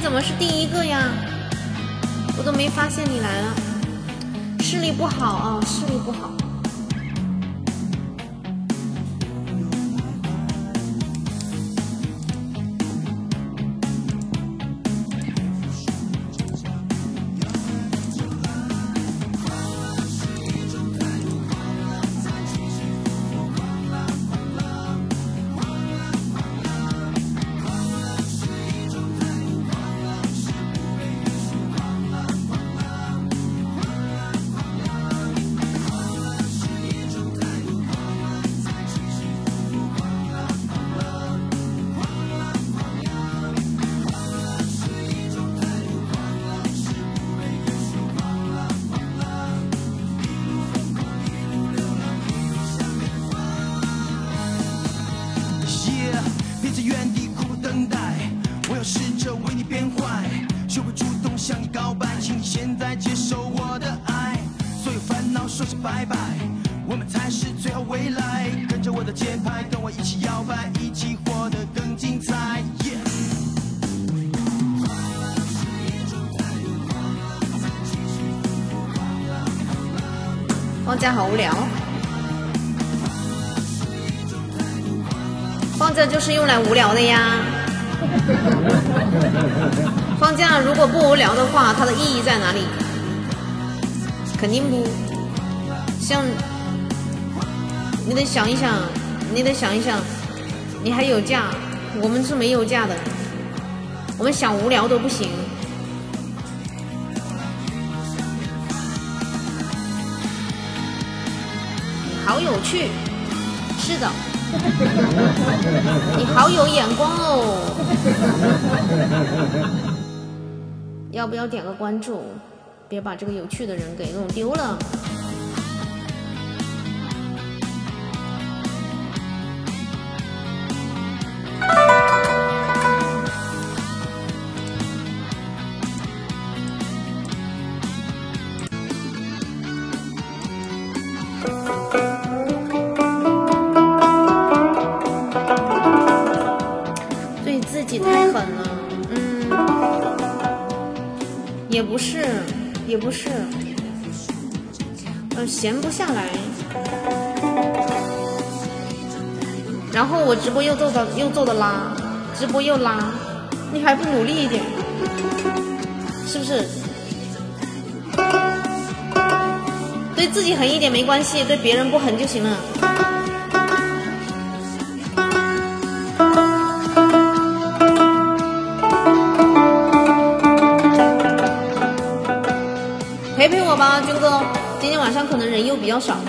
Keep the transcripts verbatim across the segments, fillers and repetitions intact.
怎么是第一个呀？我都没发现你来了，视力不好啊，视力不好。放假好无聊，放假就是用来无聊的呀。放假如果不无聊的话，它的意义在哪里？肯定不像，你得想一想，你得想一想，你还有假，我们是没有假的，我们想无聊都不行。好有趣，是的，你好有眼光哦。要不要点个关注？别把这个有趣的人给弄丢了。也不是，也不是，呃，闲不下来。然后我直播又做的又做的拉，直播又拉，你还不努力一点，是不是？对自己狠一点没关系，对别人不狠就行了。陪陪我吧，军哥，今天晚上可能人又比较少，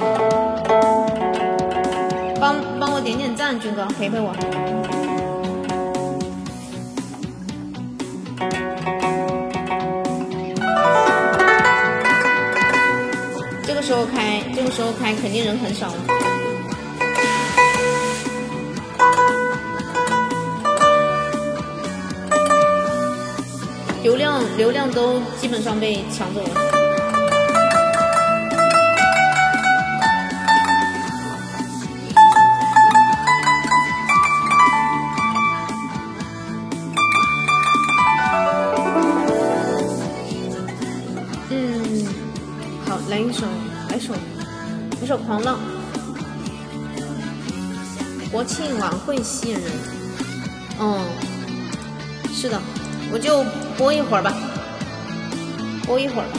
帮帮我点点赞，军哥，陪陪我。这个时候开，这个时候开，肯定人很少了。流量流量都基本上被抢走了。来一首，来一首，一首《狂浪》。国庆晚会吸引人，嗯，是的，我就播一会儿吧，播一会儿吧。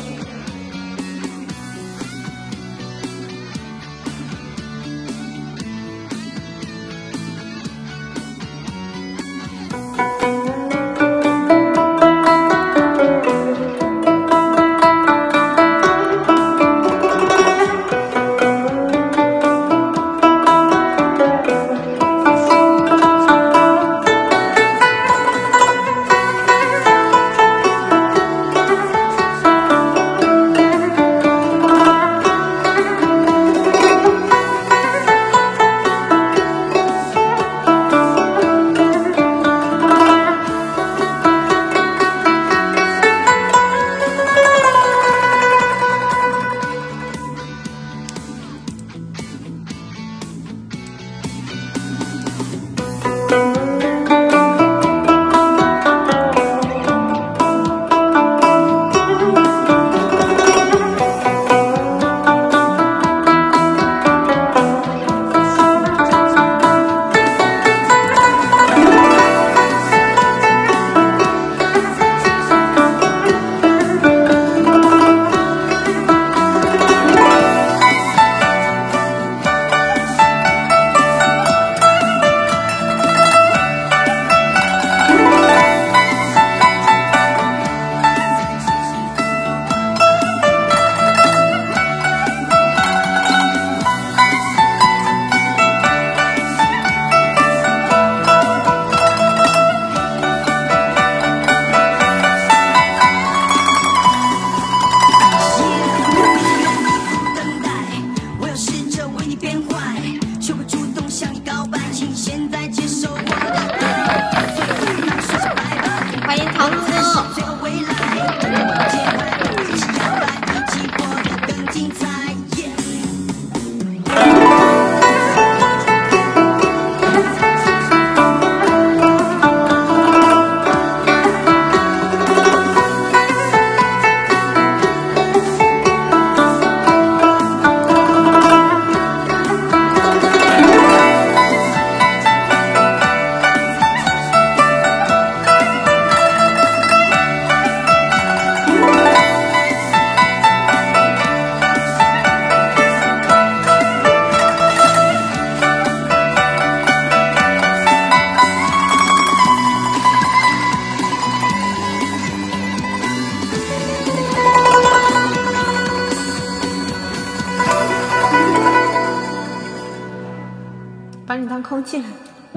把你当空气。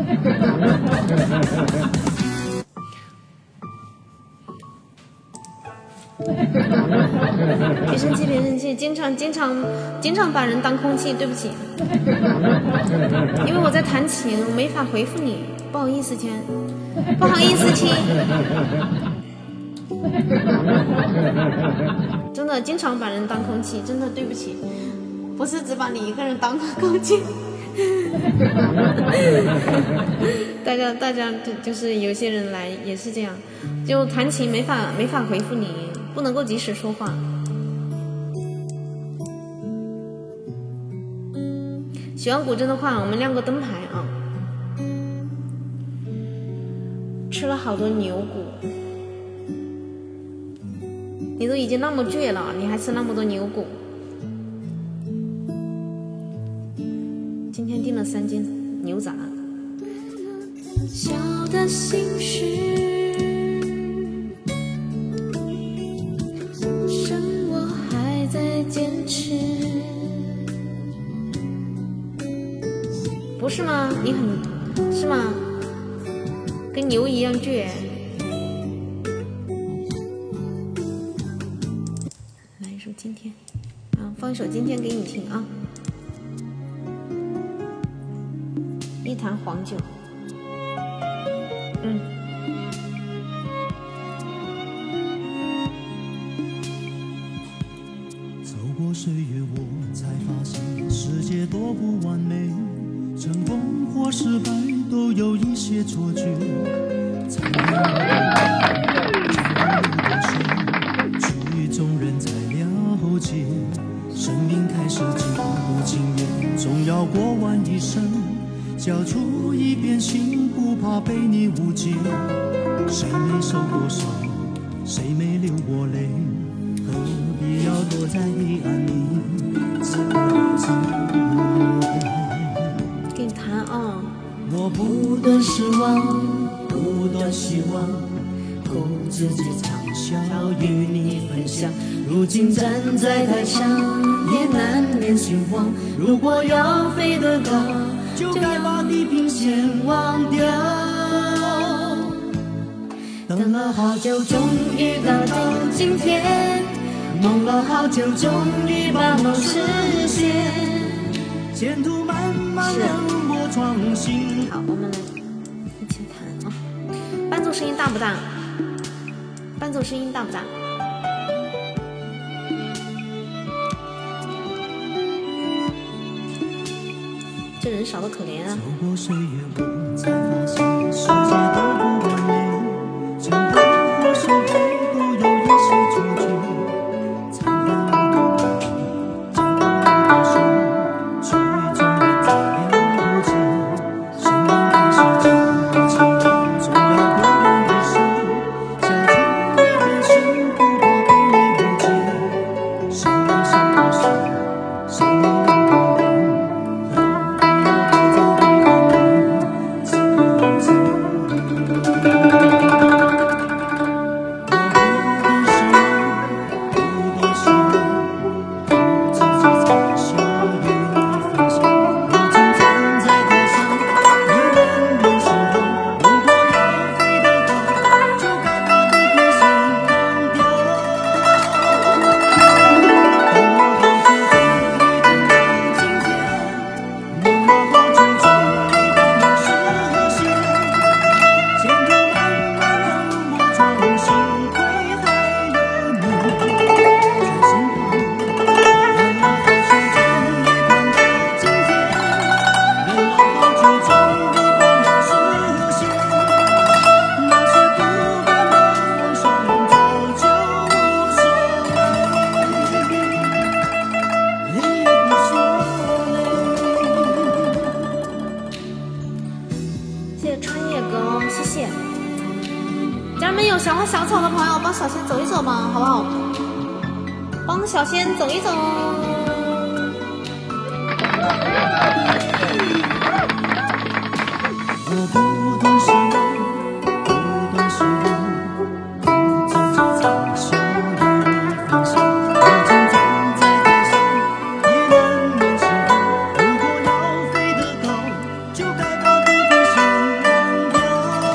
别生气，别生气，经常经常经常把人当空气，对不起。因为我在弹琴，我没法回复你，不好意思，亲，不好意思，亲。真的经常把人当空气，真的对不起，不是只把你一个人当空气。大家大家就就是有些人来也是这样，就弹琴没法没法回复你，不能够及时说话。喜欢古筝的话，我们亮个灯牌啊！吃了好多牛骨，你都已经那么倔了，你还吃那么多牛骨？今天订了三斤牛杂。小的心事，剩我还在坚持。不是吗？你很是吗？跟牛一样倔。来一首今天啊，放一首今天给你听啊。一坛黄酒，嗯， 走过岁月，我才发现世界多不完美，成功或失败都有一些错觉。才曲终人才了解，生命开始经不经验，总要过完一生。交出一片心，不怕被你误解。谁没受过伤，谁没流过泪？何必要躲在黑暗里自自给你弹啊！ 我不断失望，不断希望，够自己畅销，与你分享。如今站在台上，也难免心慌。如果要飞得高，就该把地平线忘掉。等了好久，终于到了今天，梦了好久，终于把梦实现。前途漫漫任我闯行。 好，我们来一起弹啊！伴奏声音大不大？伴奏声音大不大？这人少得可怜啊！ 走过岁月，我才发现世界都不完美，成功或失败都有一些错觉。灿烂无度，将光无数，曲终人才了解。生命开始经不起，总要过完一生。交出一片心，不怕被你误解。谁没受过伤，谁没流过泪？ 两个小草的朋友帮小仙走一走嘛，好不好？帮小仙走一走。 我不断失望，不断失望，不争执长袖与你分享。我站在台上，也难免失望。如果要飞得高，就该把地平线忘掉。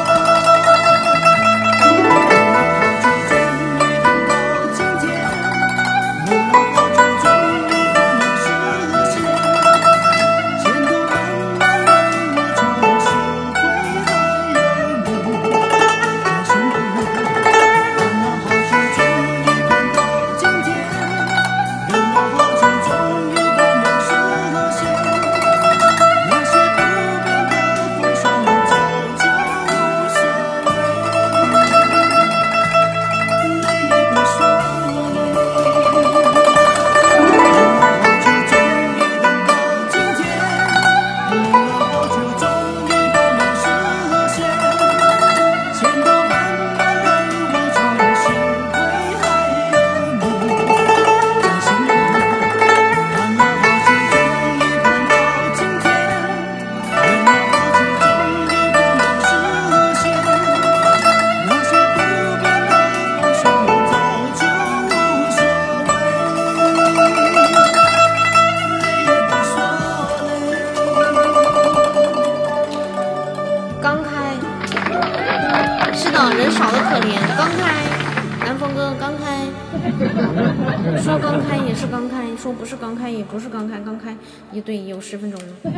说刚开也是刚开，说不是刚开也不是刚开，刚开也对，有十分钟了。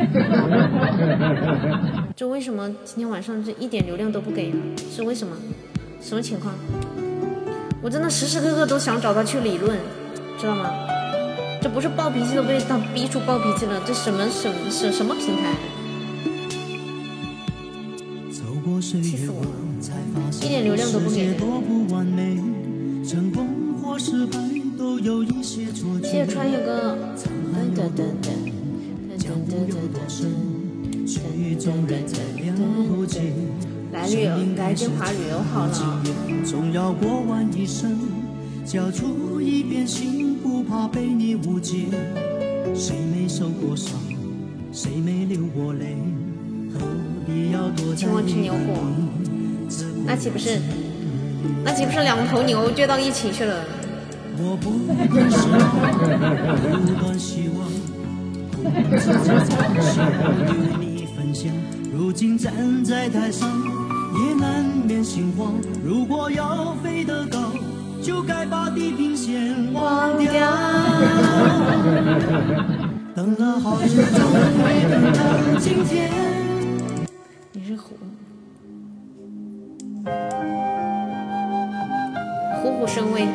这为什么今天晚上这一点流量都不给啊？是为什么？什么情况？我真的时时刻刻都想找他去理论，知道吗？这不是暴脾气都被他逼出暴脾气了，这什么什么什什么平台？气死我了！一点流量都不给。 成功或失败都有一些错觉。 谢谢川野哥。噔噔噔噔噔噔噔噔曲终人在了解。 来旅游，来金华旅游好了。 总要过完一生，交出一片心，不怕被你误解。谁没受过伤，谁没流过泪？何必要躲在请我吃牛火，那岂不是？那岂不是两头牛撅到一起去了？ 我不断失望，不断希望，不自知长袖与你分享。如今站在台上，也难免心慌。如果要飞得高，就该把地平线忘掉。等了好久，终于等到今天。 你是虎。虎虎生威。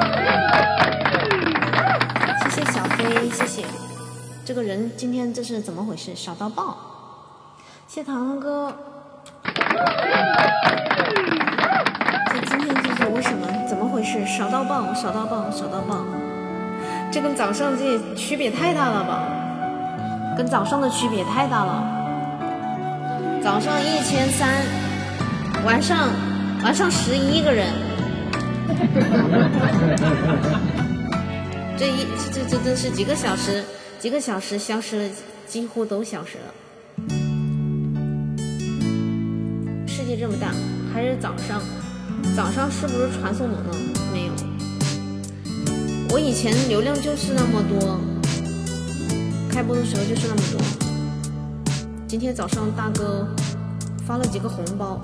谢谢小飞，谢谢。这个人今天这是怎么回事？少到爆！谢谢糖糖哥。这今天就是为什么？怎么回事？少到爆，少到爆，少到爆！这跟早上这区别太大了吧？跟早上的区别太大了。早上一千三，晚上晚上十一个人。这一这这这是几个小时？几个小时消失了，几乎都消失了。世界这么大，还是早上？早上是不是传送猛呢？没有。我以前流量就是那么多，开播的时候就是那么多。今天早上大哥发了几个红包。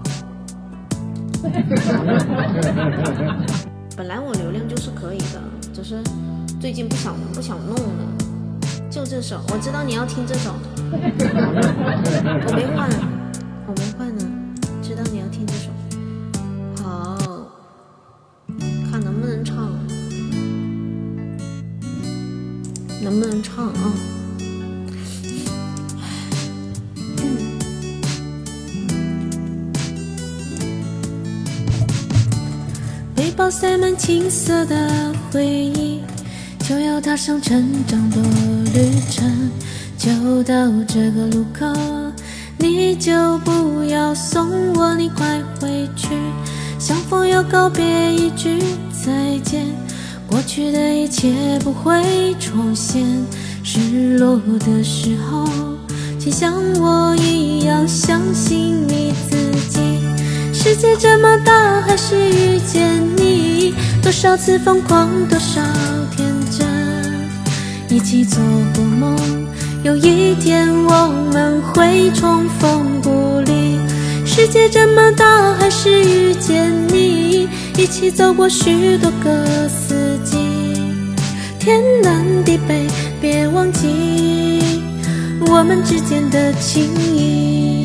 本来我流量就是可以的，只是最近不想不想弄了。就这首，我知道你要听这首。我没换，我没换呢。知道你要听这首。好，看能不能唱，能不能唱啊？ 背包塞满青涩的回忆，就要踏上成长的旅程。就到这个路口，你就不要送我，你快回去。相逢要告别一句再见，过去的一切不会重现。失落的时候，请像我一样相信你自己。世界这么大，还是遇见你，多少次疯狂，多少天真，一起做过梦，有一天我们会重逢故里。世界这么大，还是遇见你，一起走过许多个四季。天南地北，别忘记我们之间的情谊。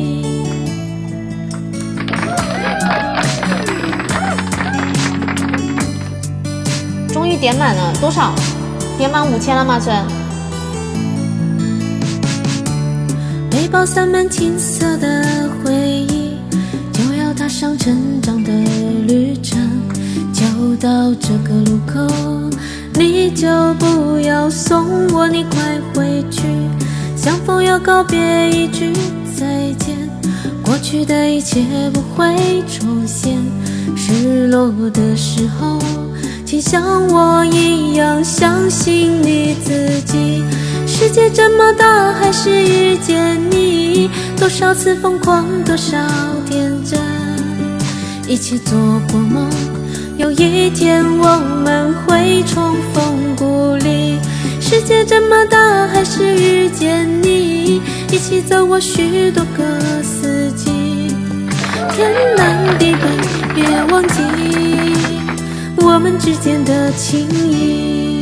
终于点满了，多少？点满五千了吗？这背包塞满青涩的回忆，就要踏上成长的旅程。就到这个路口，你就不要送我，你快回去。相逢要告别一句再见，过去的一切不会重现。失落的时候，请像我一样相信你自己。世界这么大，还是遇见你，多少次疯狂，多少天真，一起做过梦，有一天我们会重逢故里。世界这么大，还是遇见你，一起走过许多个四季。天南地北，别忘记我们之间的情谊。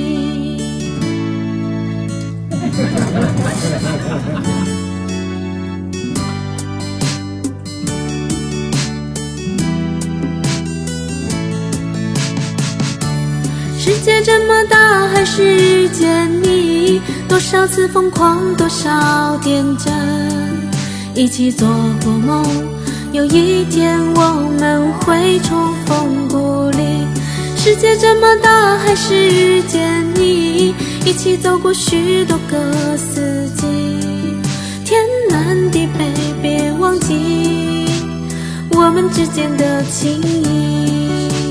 世界这么大，还是遇见你，多少次疯狂，多少天真，一起做过梦，有一天我们会重逢故里。世界这么大，还是遇见你，一起走过许多个四季。天南地北，别忘记我们之间的情谊。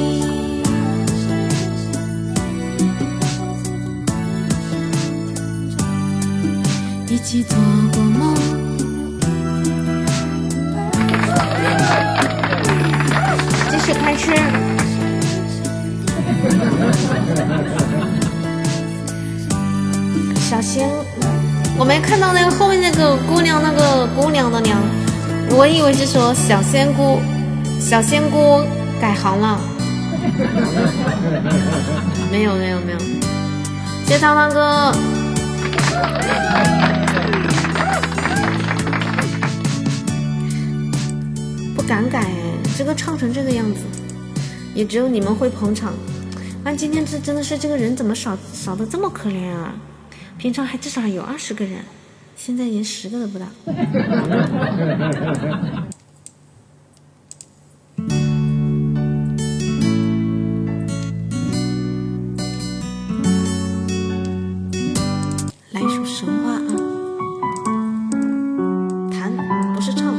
一起做过梦， 继续开吃。小仙，我没看到那个后面那个姑娘，那个姑娘的娘，我以为是说小仙姑，小仙姑改行了。没有没有没有，谢谢汤汤哥。不敢改哎，这个唱成这个样子，也只有你们会捧场。 但今天这真的是这个人怎么少少的这么可怜啊？平常还至少还有二十个人，现在连十个都不到。来一首神话啊，弹不是唱。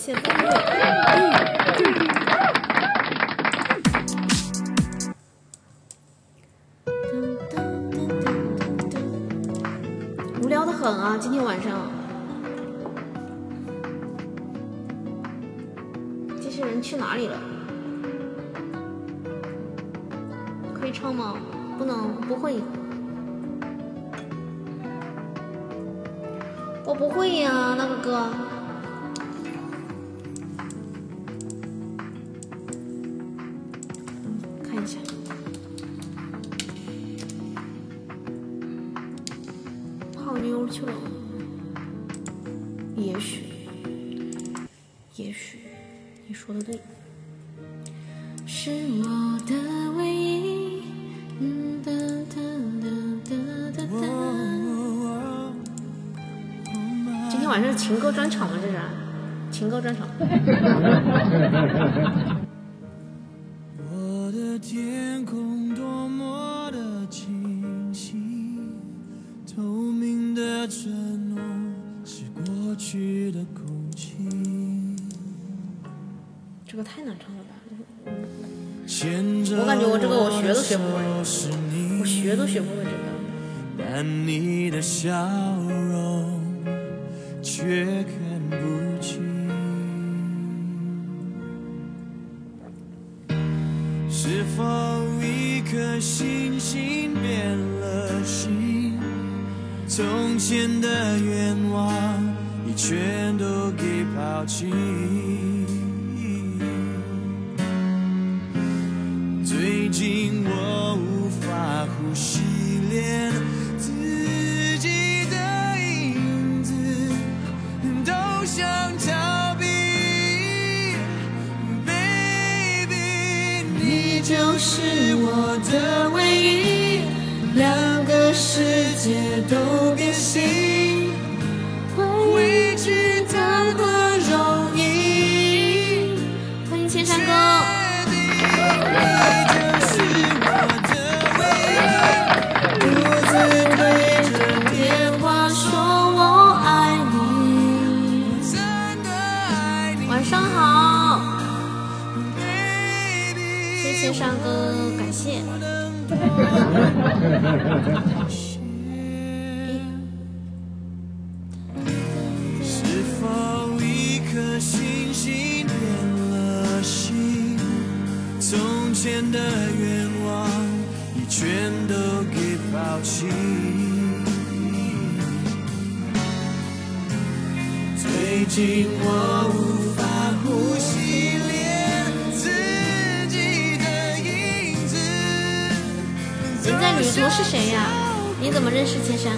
谢风月。嗯无聊的很啊，今天晚上。这些人去哪里了？可以唱吗？不能，不会。我不会呀，那个歌。看一下。泡妞去了。也许，也许，你说的对。是我的唯一。嗯哒哒哒哒哒哒。今天晚上是情歌专场吗？这是情歌专场。 我的天空多么的清晰，透明的承诺是过去的空气。 这个太难唱了吧！ 我感觉我这个我学都学不会，我学都学不会这个。 但你的笑容却看不清，是否一颗星星变了心？从前的愿望已全都给抛弃。最近我无法呼吸，连自己的影子都想逃避。Baby， 你就是我的唯一，两个世界都变形，回去谈何容易？ 欢迎千山哥。晚上好，谢谢山哥，感谢。 是否一颗星星变了心？从前的愿望已全都给抛弃。最近我无法呼吸，连自己的影子。 现在旅途是谁呀？你怎么认识千山？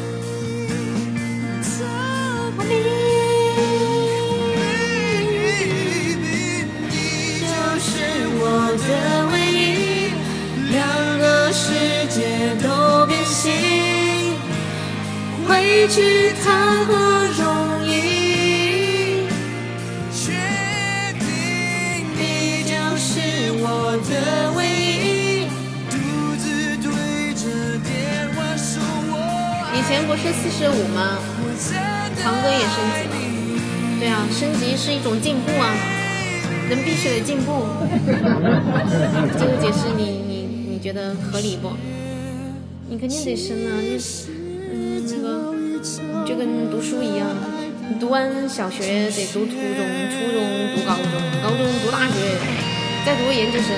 我的唯一，两个世界都变形，回去谈何容易？确定你就是我的唯一，独自对着电话说我。 以前不是四十五吗？堂哥也升级了。对啊，升级是一种进步啊。人必须得进步，这个解释你你你觉得合理不？你肯定得升啊，你嗯那个你就跟读书一样，你读完小学得读初中，初中读高中，高中读大学，再读研究生。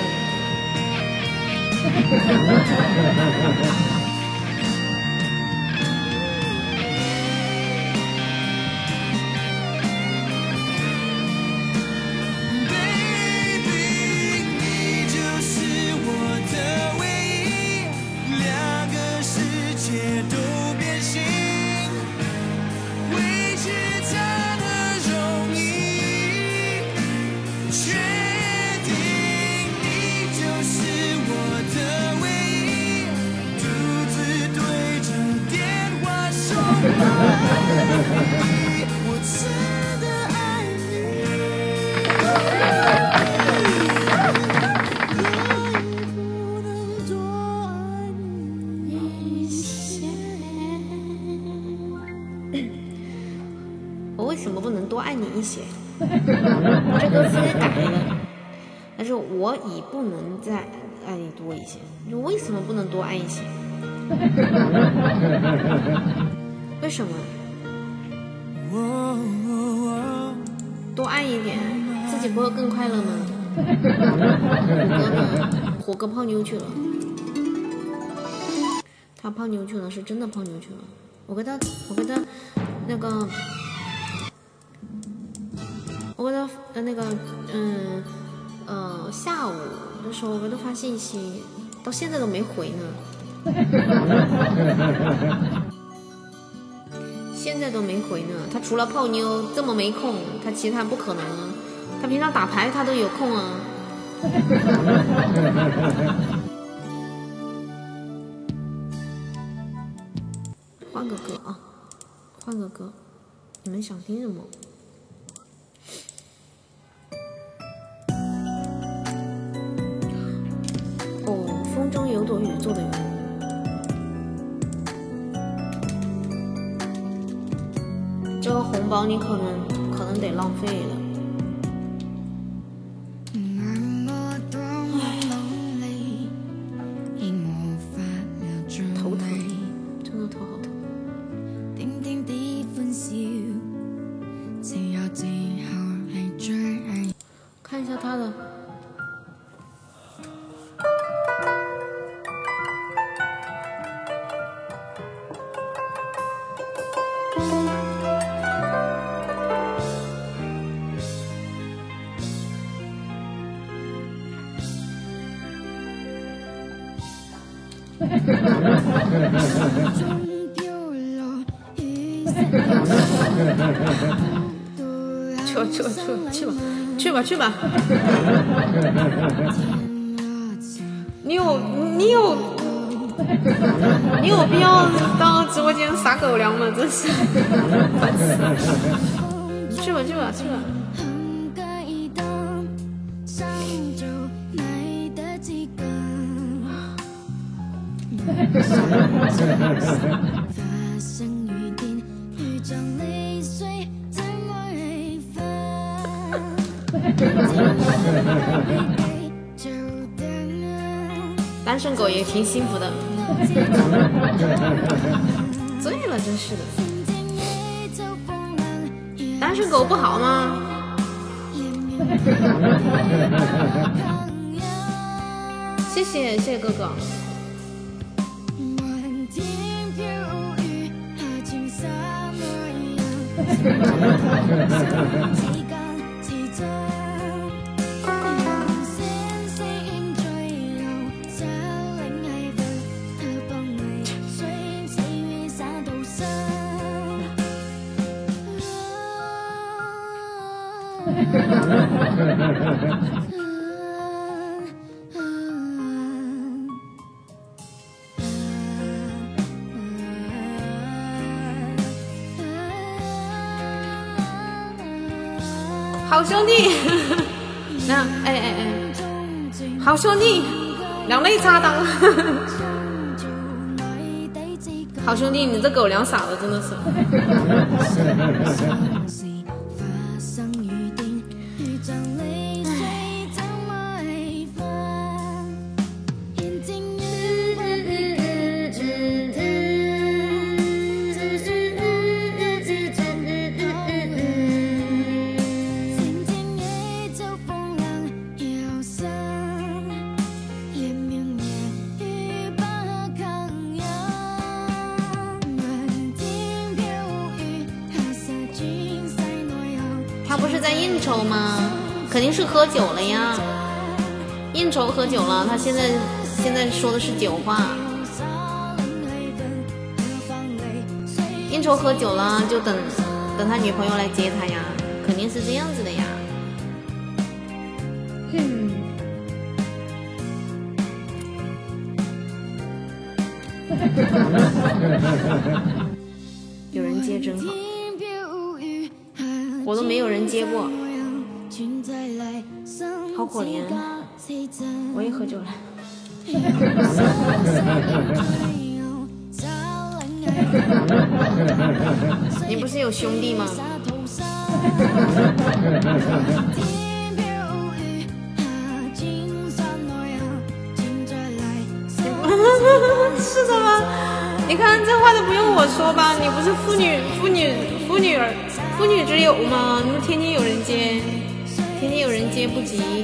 独这歌词改了，但是我已不能再爱你多一些。你说为什么不能多爱一些？为什么？多爱一点，自己不会更快乐吗？虎哥呢？虎哥泡妞去了，他泡妞去了，是真的泡妞去了。我跟他，我跟他那个，我跟他呃那个嗯呃下午的时候，我给他发信息，到现在都没回呢。现在都没回呢。他除了泡妞这么没空，他其他不可能啊。他平常打牌他都有空啊。换个歌啊，换个歌，你们想听什么？哦，风中有朵雨做的云。这个红包你可能可能得浪费了。头疼，真的头好疼。看一下他的。去吧去吧去吧去吧去吧去吧！你有你有你有必要到直播间撒狗粮吗？真是烦死了！去吧去吧去吧！单身狗也挺幸福的，醉了真是的。单身狗不好吗？谢谢谢谢哥哥。好兄弟，那哎哎哎，好兄弟，两肋插裆。好兄弟，你这狗粮撒的真的是。应酬吗？肯定是喝酒了呀。应酬喝酒了，他现在现在说的是酒话。应酬喝酒了，就等等他女朋友来接他呀，肯定是这样子的呀。嗯。有人接真好。我都没有人接过，好可怜。我也喝酒了。你不是有兄弟吗？ 是的吗？你看这话都不用我说吧？你不是妇女妇女妇女儿妇女之友吗？你们天天有人接，天天有人接不急。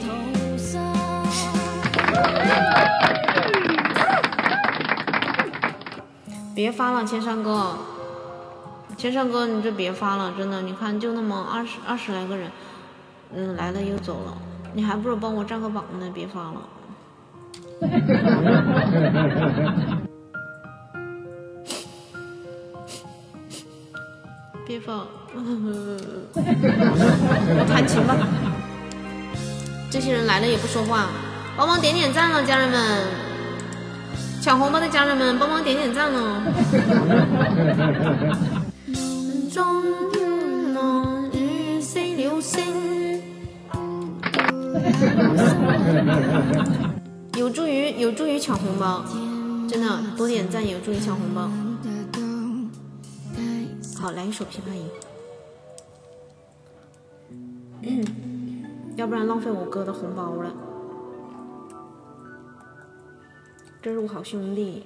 别发了，千山哥，千山哥，你这别发了，真的，你看就那么二十二十来个人，嗯，来了又走了，你还不如帮我占个榜呢，别发了。别发，我弹琴吧。这些人来了也不说话，帮忙点点赞了，家人们。抢红包的家人们，帮忙点点赞哦！有助于有助于抢红包，真的多点赞有助于抢红包。好，来一首《琵琶吟》，要不然浪费我哥的红包了。这是我好兄弟。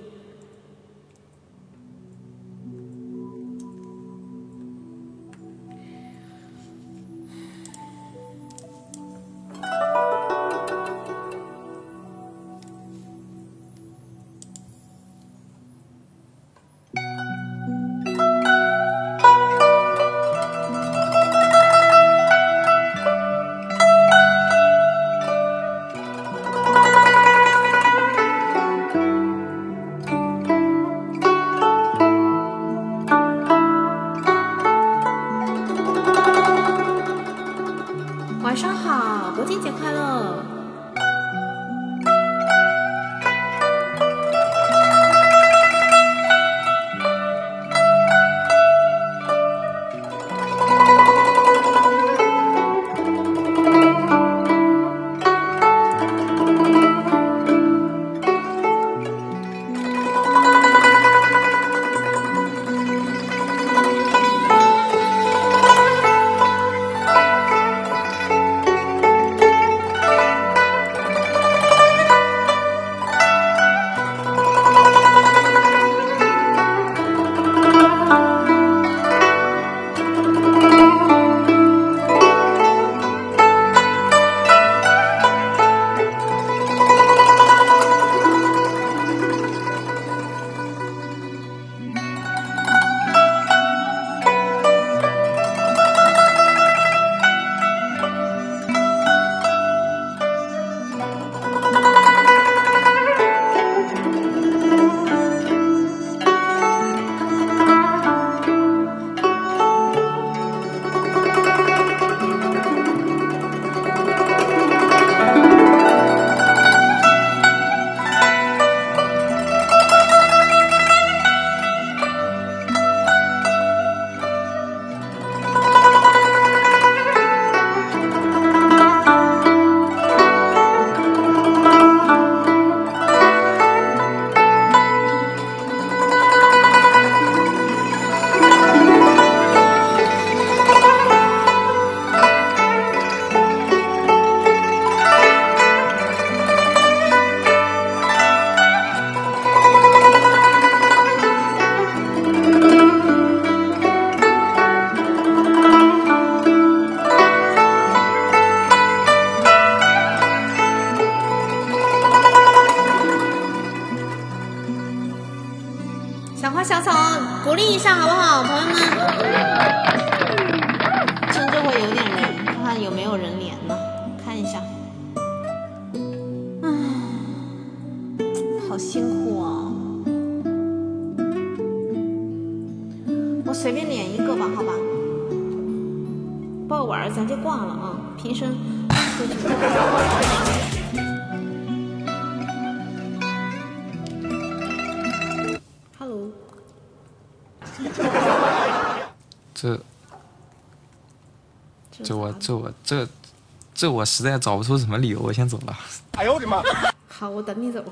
这我这我这这我实在找不出什么理由，我先走了。 哎呦我的妈！ 好，我等你走。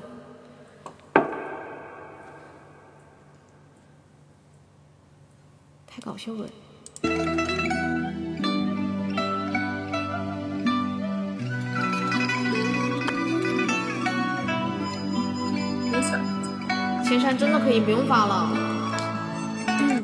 太搞笑了。 的小。 千山真的可以不用发了。嗯，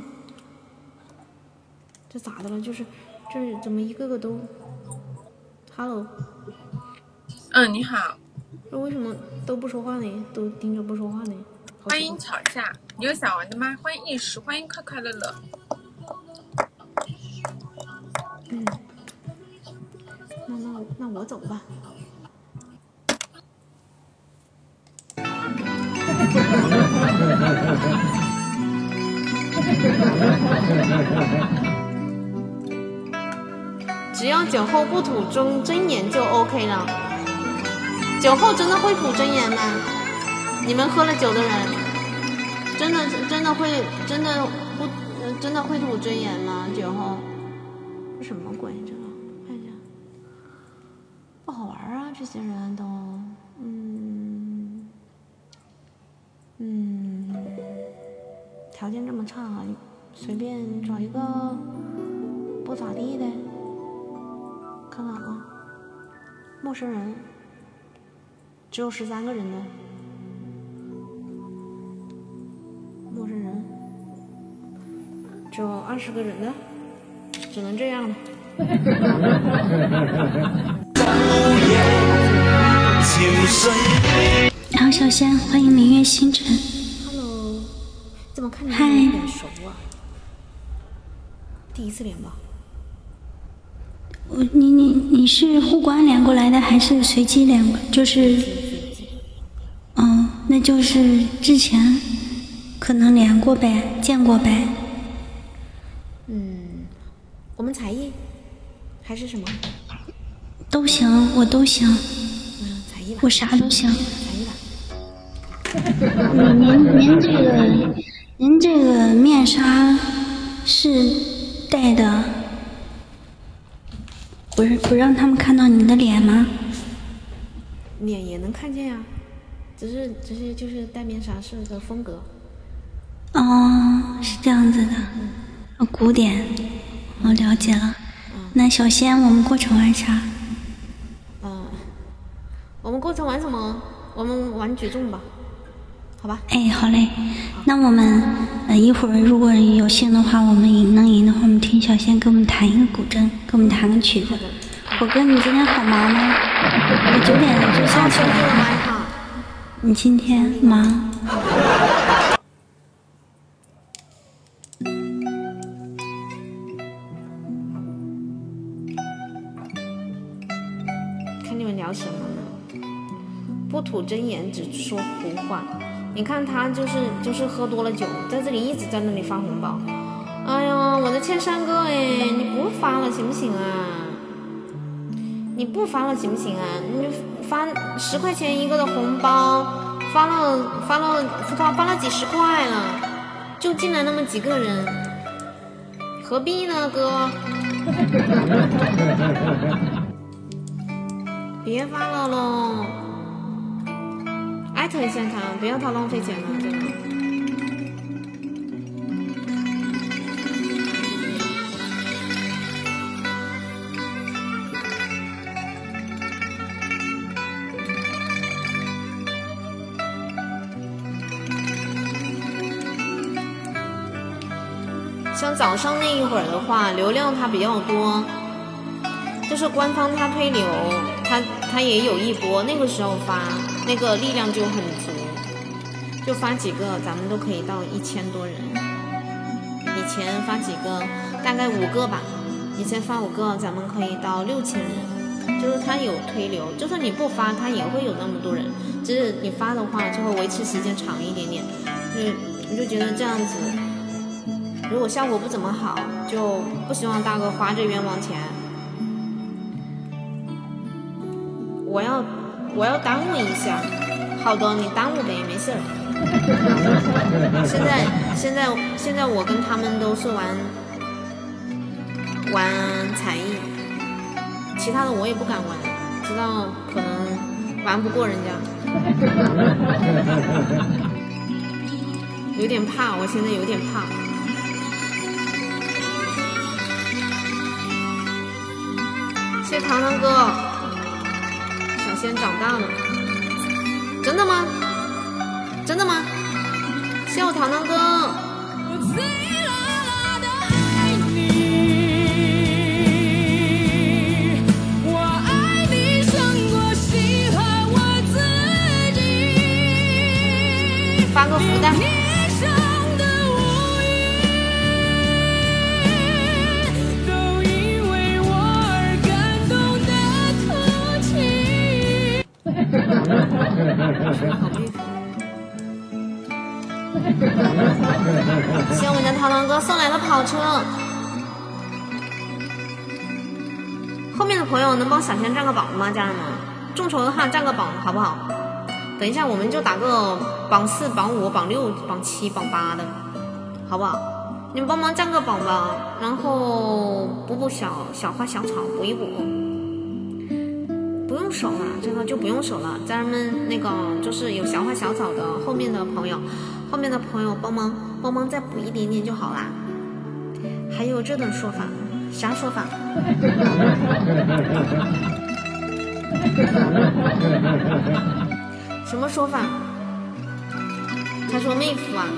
这咋的了？就是这怎么一个个都 ，Hello。 嗯，你好。 这为什么都不说话呢？都盯着不说话呢？ 欢迎吵架，你有想玩的吗？欢迎一时，欢迎快快乐乐。 嗯，那那那我走吧。只要酒后不吐真真言就 OK 了。酒后真的会吐真言吗？你们喝了酒的人，真的真的会真的不真的会吐真言吗？酒后这什么鬼？这个看一下，不好玩啊！这些人都，嗯嗯，条件这么差，随便找一个不咋地的，看看啊，陌生人。只有十三个人呢，陌生人只有二十个人呢，只能这样了。 好，小仙，欢迎明月星辰。 Hello， 怎么看着你有点熟啊？第一次连吧？ 我你你你是互关连过来的，还是随机连过？就是。嗯，那就是之前可能连过呗，见过呗。 嗯，我们才艺还是什么？ 都行，我都行。 嗯，才艺吧。 我啥都行。 才艺吧。 您您这个您这个面纱是戴的，不是不让他们看到你的脸吗？ 脸也能看见呀。只是，只是就是戴面纱是个风格。 哦，是这样子的，嗯、古典，我了解了。嗯、那小仙，我们过程玩啥？ 嗯，我们过程玩什么？我们玩举重吧，好吧？ 哎，好嘞。好，那我们呃一会儿如果有幸的话，我们赢能赢的话，我们听小仙给我们弹一个古筝，给我们弹个曲子。虎哥，你今天好忙吗？我九点就下去了。你今天忙？ 看你们聊什么呢？不吐真言，只说胡话。你看他就是就是喝多了酒，在这里一直在那里发红包。哎呀，我的千山哥哎，你不发了行不行啊？你不发了行不行啊？你发十块钱一个的红包。发了发了发发了几十块了，就进来那么几个人，何必呢，哥？别发了喽，艾特一下他，不要他浪费钱了，真的。像早上那一会儿的话，流量它比较多，就是官方它推流，它它也有一波，那个时候发那个力量就很足，就发几个咱们都可以到一千多人。以前发几个，大概五个吧，以前发五个咱们可以到六千人，就是它有推流，就算你不发它也会有那么多人，只是你发的话就会维持时间长一点点，就我就觉得这样子。如果效果不怎么好，就不希望大哥花这冤枉钱。我要我要耽误一下，好的，你耽误呗，没事儿。现在现在现在我跟他们都是玩玩才艺，其他的我也不敢玩，知道可能玩不过人家，有点怕，我现在有点怕。谢谢糖糖哥，小仙长大了，真的吗？真糖糖哥。发个福袋。好妹夫。谢谢我们的糖糖哥送来的跑车。后面的朋友能帮小仙占个榜吗？家人们，众筹的话占个榜好不好？等一下我们就打个榜四、榜五、榜六、榜七、榜八的，好不好？你们帮忙占个榜吧，然后补补小小花小草，补一补。不用守了，这个就不用守了。家人们，那个就是有小花小草的后面的朋友，后面的朋友帮忙帮忙再补一点点就好啦。还有这种说法，啥说法？什么说法？他说妹夫啊。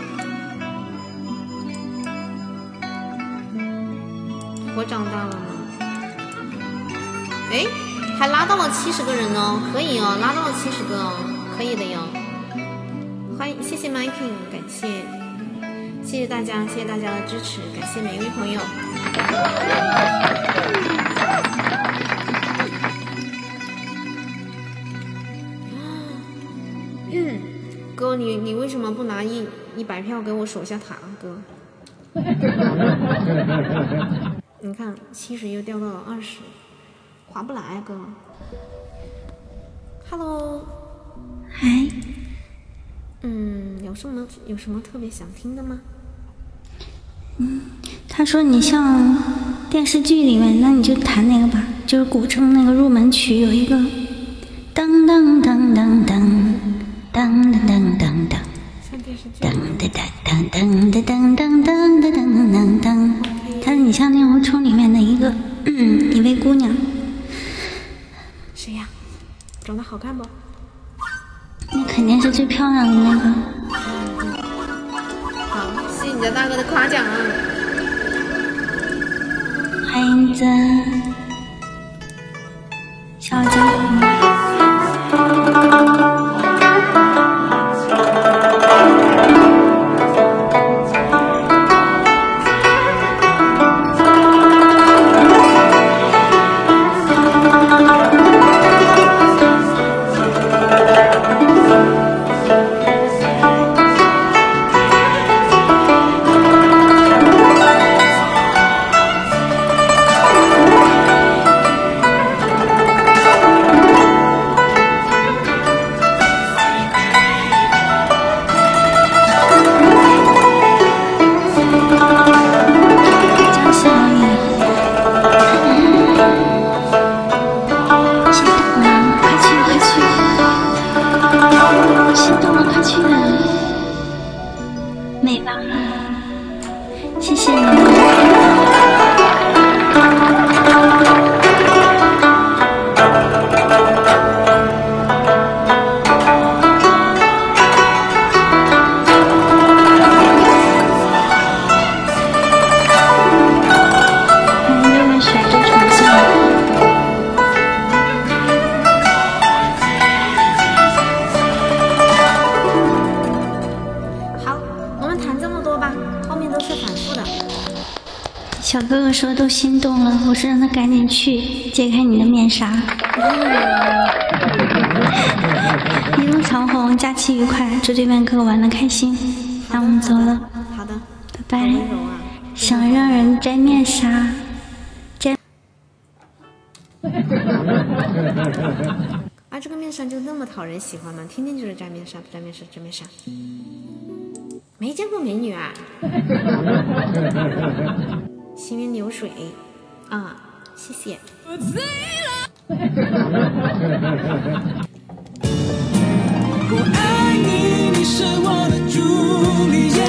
我长大了吗？哎，还拉到了七十个人哦，可以哦，拉到了七十个哦，可以的哟。欢迎，谢谢 Mikey， 感谢，谢谢大家，谢谢大家的支持，感谢每一位朋友。嗯，哥，你你为什么不拿一一百票给我守下塔，哥？你看，七十又掉到了二十，划不来，哥。Hello， 嗨， 嗯，有什么有什么特别想听的吗？ 嗯，他说你像电视剧里面，那你就弹那个吧，就是古筝那个入门曲，有一个当当当当当当当当当当。当当当当当当当当当当当，他说你像令狐冲里面的一个嗯一位姑娘， 谁呀？长得好看不？ 那肯定是最漂亮的那个。 好，谢谢你家大哥的夸奖啊！ 欢迎子，小姐。小哥哥说都心动了，我说让他赶紧去揭开你的面纱。一路长虹，假期愉快，祝这边哥哥玩的开心。那我们走了， 好的， 拜拜。想让人摘面纱，摘。 啊，这个面纱就那么讨人喜欢吗？天天就是摘面纱，摘面纱，摘面纱。没见过美女啊。行云流水啊，谢谢。我爱你，你是我的朱丽叶。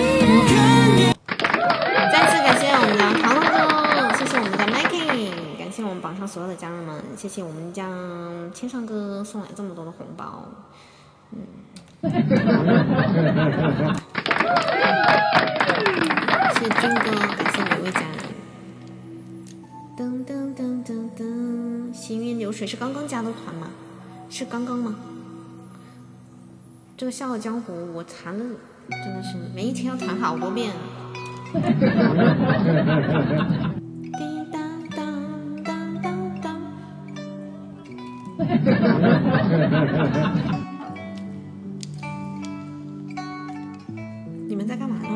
再次感谢我们的糖糖哥，谢谢我们的 Mikey， 感谢我们榜上所有的家人们，谢谢我们家千上哥送来这么多的红包，嗯。 谢军哥，感谢每位家人。噔噔噔噔噔，行云流水是刚刚加的团吗？是刚刚吗？这个《笑傲江湖》我弹了，真的是每一天要弹好多遍。滴当当当当当。你们在干嘛呢？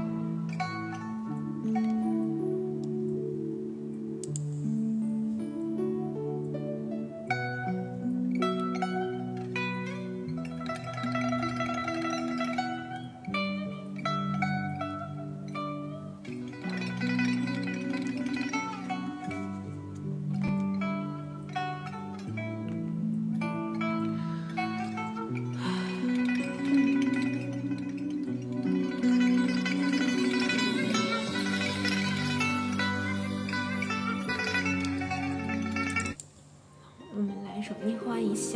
一花一笑。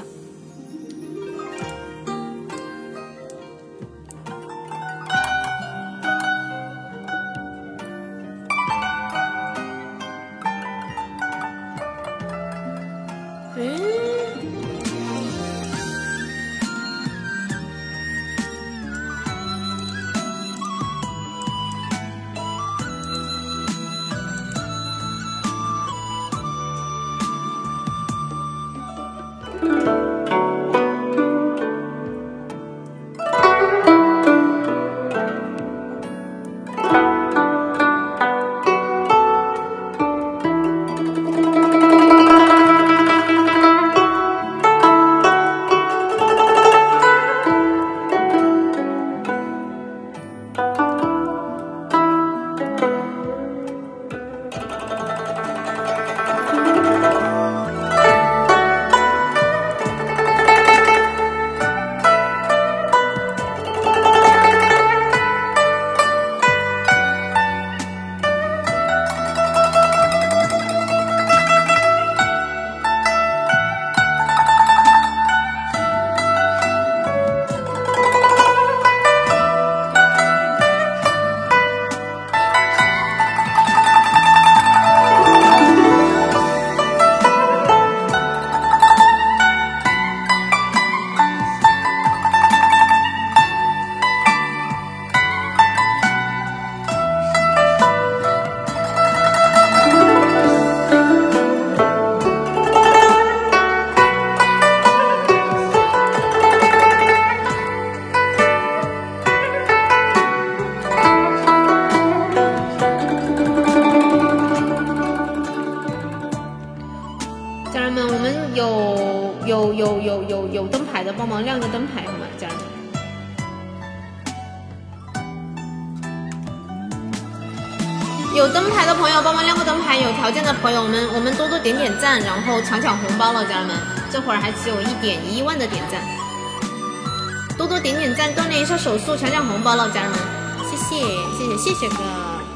点点赞，然后抢抢红包了，家人们，这会儿还只有一点一万的点赞，多多点点赞，锻炼一下手速，抢抢红包了，家人们，谢谢谢谢谢谢哥。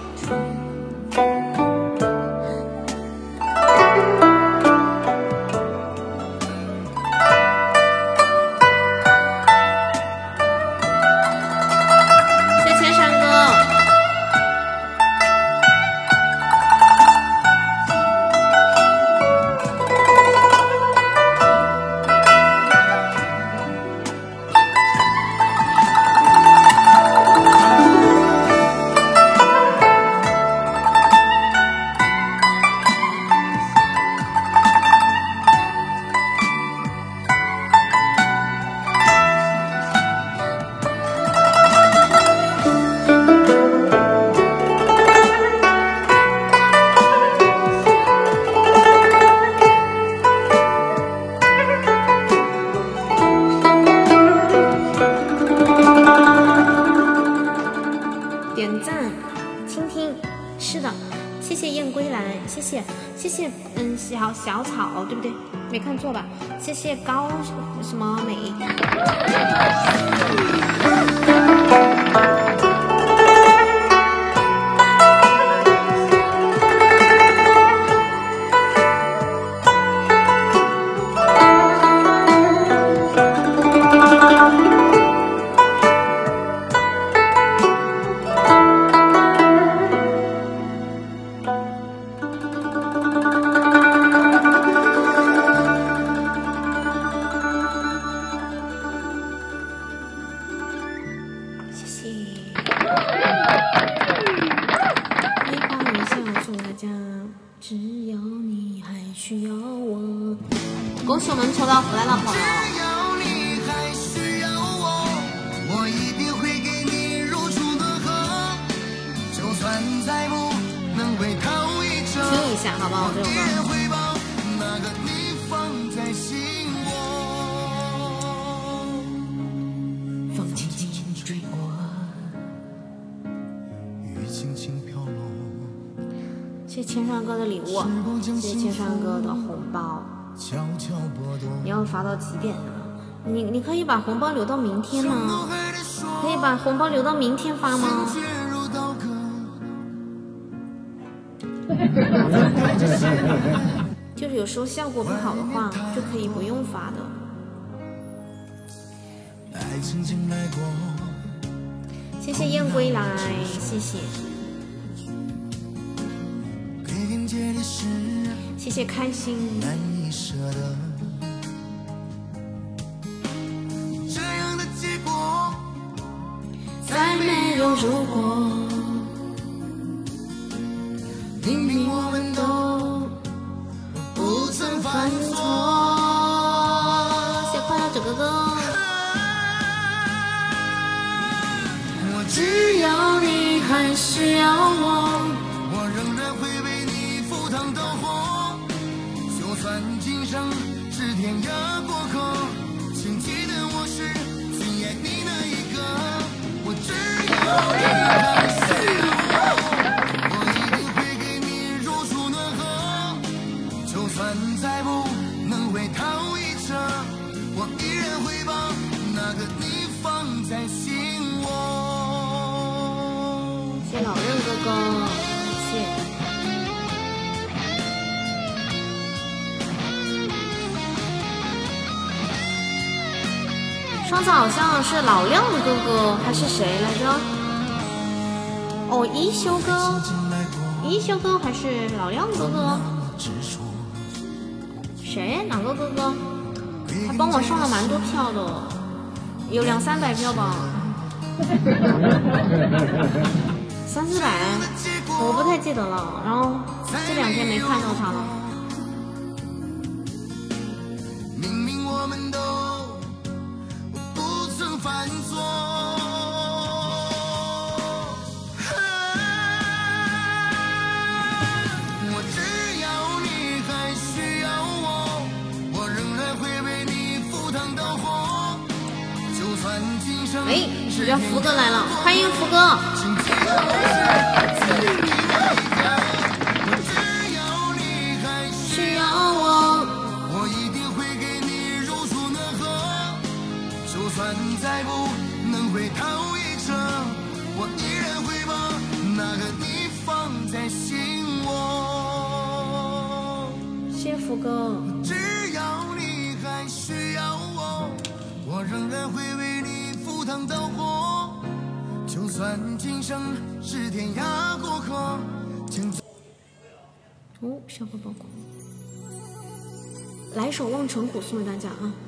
小草对不对？没看错吧？谢谢高什么美。 我们抽到福袋的朋友。听一下好不好？这首歌。风轻轻吹过，雨轻轻飘落。谢谢千山哥的礼物，谢谢千山哥的红包。你要发到几点啊？你你可以把红包留到明天吗？可以把红包留到明天发吗？就是有时候效果不好的话，就可以不用发的。谢谢燕归来，谢谢，谢谢开心。这样的结果，再没有如果。明明我们都不曾犯错。谢谢快乐者哥哥。只要你还需要我，我仍然会为你赴汤蹈火。就算今生是天涯过客，请记得我是最爱你那一个。我只要你还需要我，我一定会给你如初暖和。就算再不能回头一程，我依然会把那个你放在心窝。谢谢老任哥哥，谢谢。上次好像是老亮哥哥还是谁来着？哦，一休哥，一休哥还是老亮哥哥？谁？哪个哥哥？他帮我上了蛮多票的，有两三百票吧。三四百，我不太记得了。然后这两天没看到他了。明明我们都不曾犯错，我只要你还需要我，我仍然会为你赴汤蹈火。就算今生。哎，我家福哥来了，欢迎福哥。需要我，我一定会给你如初暖和。就算再不能回头一程，我依然会把那个你放在心窝。谢谢福哥。只要你还需要我，我仍然会为你赴汤蹈火。就算今生是天涯过客，请哦，小宝宝，来一首《望尘谷》送给大家啊！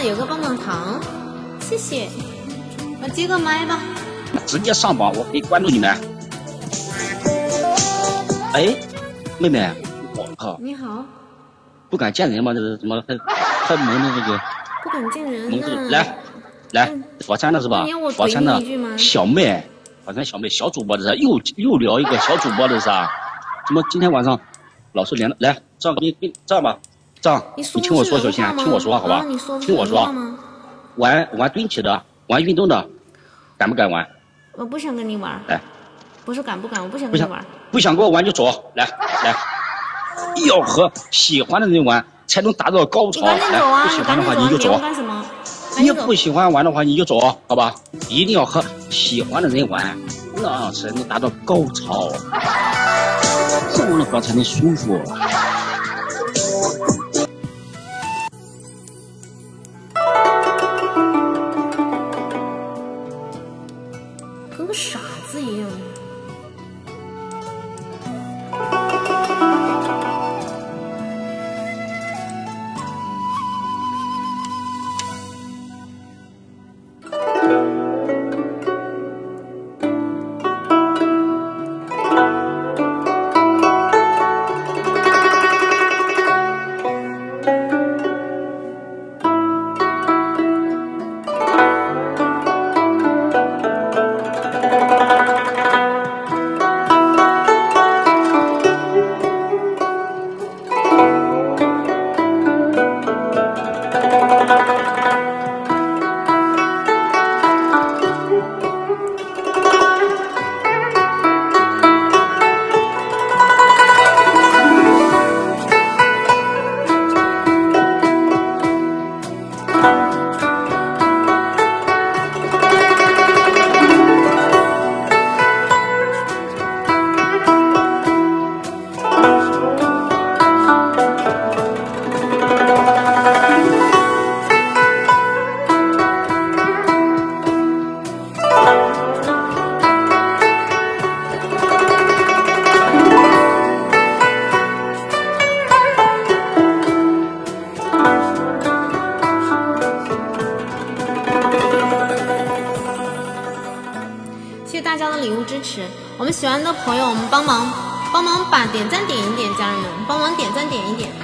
有个棒棒糖，谢谢。我接个麦吧。 直接上榜，我可以关注你们。哎，妹妹，我靠！ 你好。 不敢见人吗？这是怎么还还蒙的这个？ 不敢见人蒙的呢。 来来，佛山的是吧？佛山的小妹，佛山小妹小主播的是，又又聊一个小主播的是啊？怎么今天晚上老是连了？来，这样给你这样吧，这样你听我说首先，听我说好吧？听我说，玩玩蹲起的，玩运动的，敢不敢玩？ 我不想跟你玩。 来， 不是敢不敢，我不想跟你玩。 不想跟我玩就走，来来，要和喜欢的人玩才能达到高潮。来，不喜欢的话你就走。你不喜欢玩的话你就走，好吧？一定要和喜欢的人玩，那才能达到高潮，这样的话才能舒服。 跟个傻子一样。我们喜欢的朋友，我们帮忙帮忙把点赞点一点，家人们帮忙点赞点一点。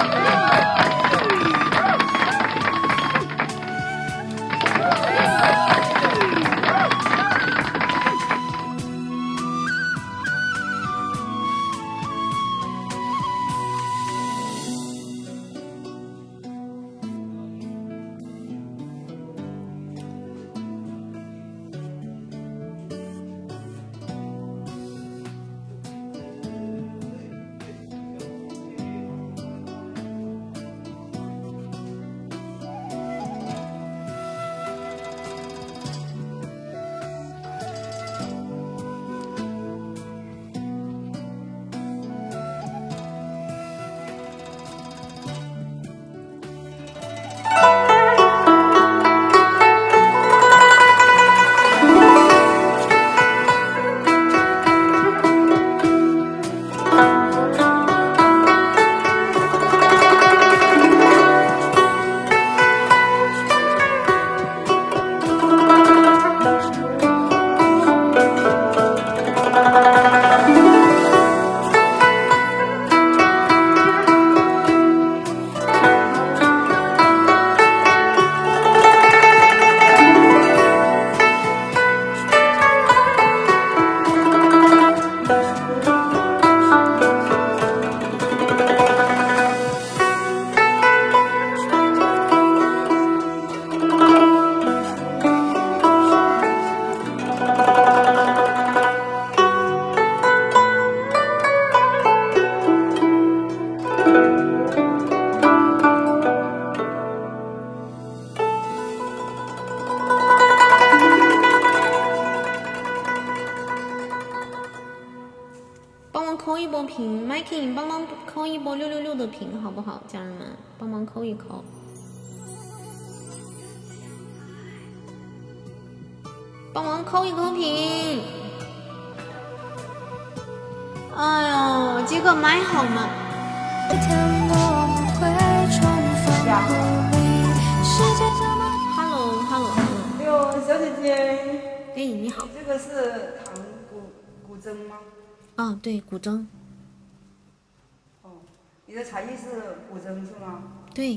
扣一波屏 ，Mikey， 你帮忙扣一波六六六的屏好不好？家人们，帮忙扣一扣。帮忙扣一扣屏。哎呦，我接个麦好吗？ 一天我们会重逢不离世界。 姐。 哎，你好。 这个是糖古古筝吗？ 哦，对，古筝。 哦，你的才艺是古筝是吗？ 对。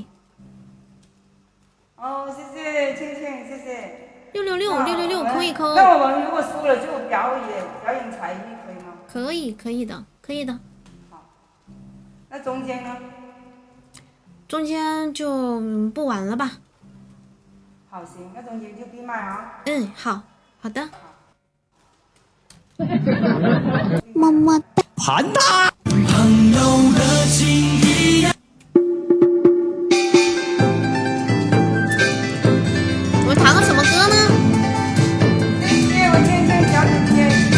哦，谢谢倩倩，谢谢。 六六六六六六，扣一扣。 那我们如果输了就表演表演才艺，可以吗？ 可以，可以的，可以的。 好。那中间呢？ 中间就不玩了吧。 好，行，那中间就闭麦啊。 嗯，好，好的。 么么哒。 盘他。朋友的情谊呀。 我弹个什么歌呢？ 谢谢我倩倩小姐姐。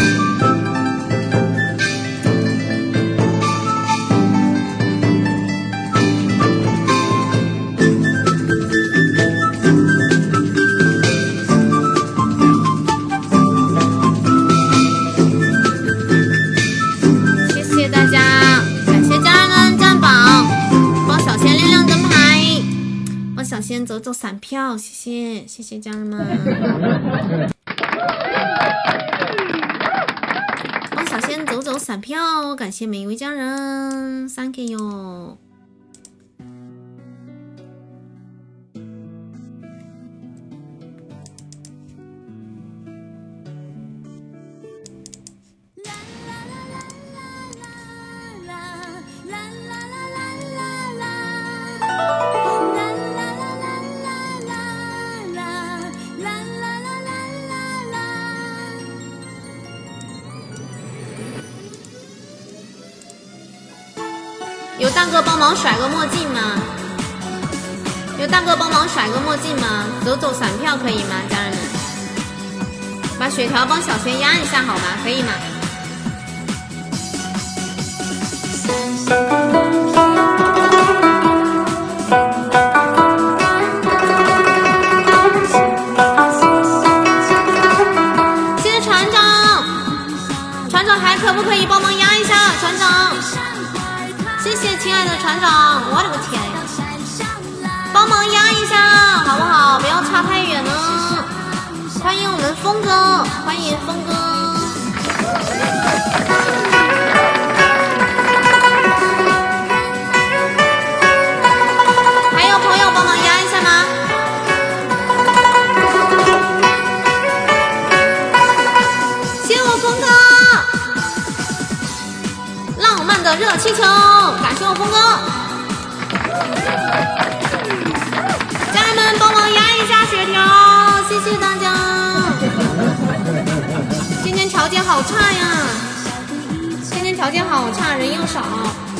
小仙走走散票，谢谢谢谢家人们。帮小仙走走散票，感谢每一位家人 ，thank you。有大哥帮忙甩个墨镜吗？有大哥帮忙甩个墨镜吗？走走散票可以吗，家人们？把血条帮小仙压一下好吗？可以吗？谢谢船长，船长还可不可以帮忙压一下？船长。谢谢亲爱的船长，我的个天呀！帮忙压一下好不好？不要差太远呢。欢迎我们峰哥，欢迎峰哥。还有朋友帮忙压一下吗？谢谢我峰哥。浪漫的热气球，感谢我峰哥，家人们帮忙压一下血条，谢谢大家。今天条件好差呀，今天条件好差，人又少。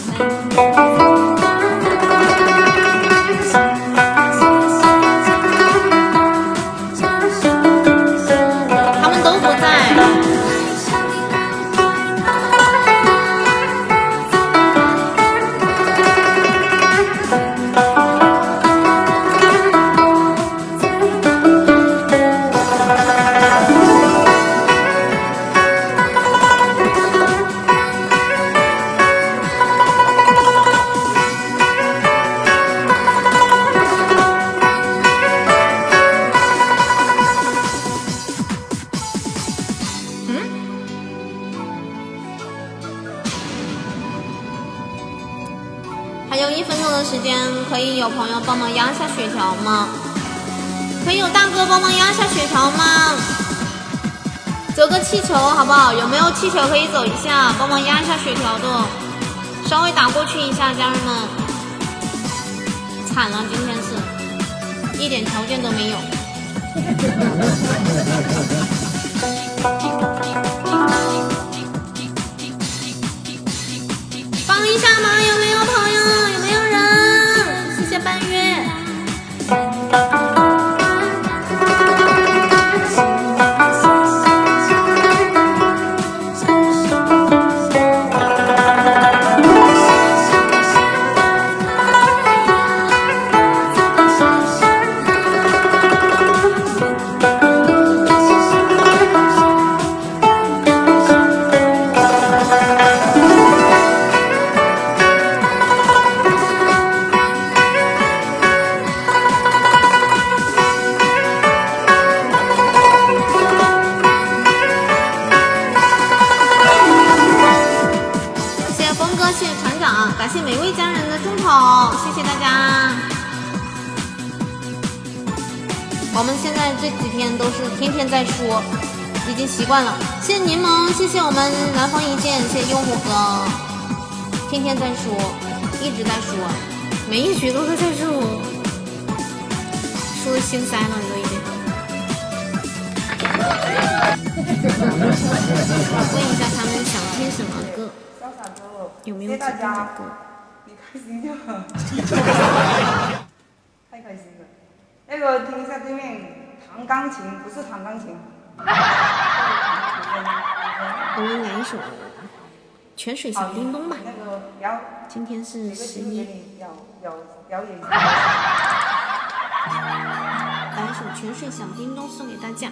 他们都不在。可以有朋友帮忙压下血条吗？可以有大哥帮忙压下血条吗？走个气球好不好？有没有气球可以走一下，帮忙压一下血条的？稍微打过去一下，家人们。惨了，今天是一点条件都没有。帮一下忙，有没有朋友？有没有人？谢谢半月。 长，感谢每位家人的冲口，谢谢大家。我们现在这几天都是天天在说，已经习惯了。谢谢柠檬，谢谢我们南方一见，谢谢用户哥，天天在说，一直在说，每一局都是在说，说的心塞了，你都已经。问一下他们想听什么歌？有没有记得的歌？ 你开心就好，太开心了。那个听一下对面弹钢琴，不是弹钢琴。 我们来一首《泉水小叮咚》吧。 那个表， 今天是十一。 表表表演一下。 来一首《泉水小叮咚》送给大家。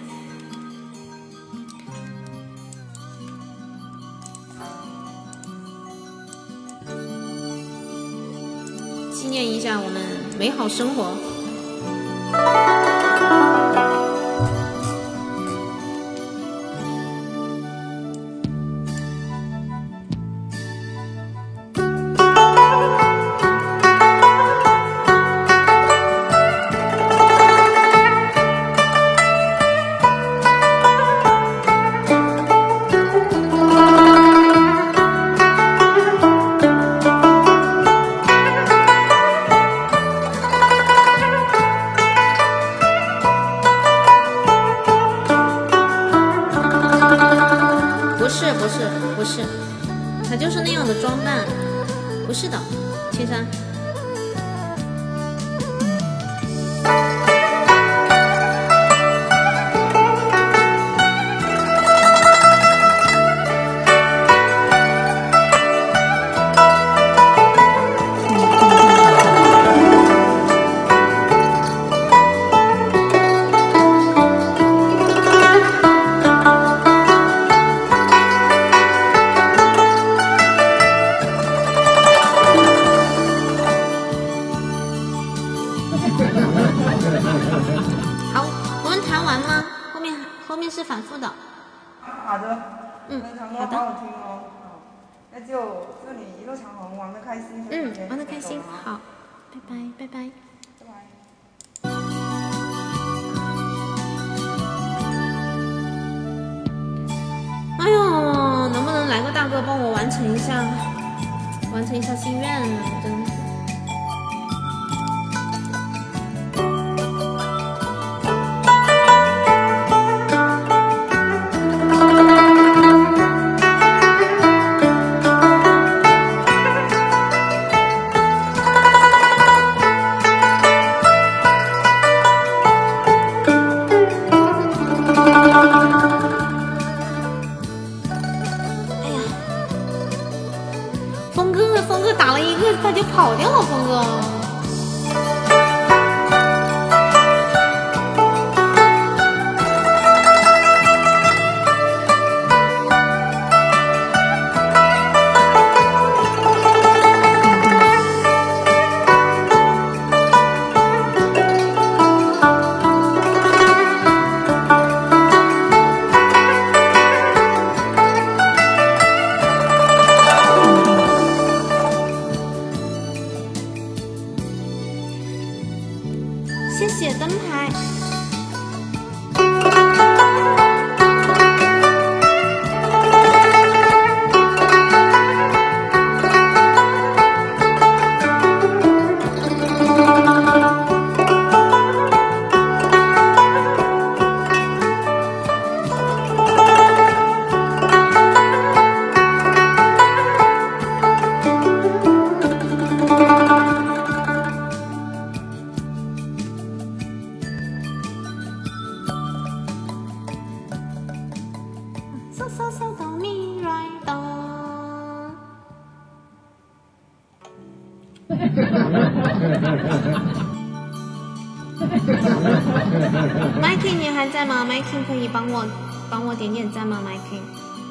纪念一下我们美好生活。Mikey 你还在吗 ？Mikey 可以帮我帮我点点赞吗 ？Mikey。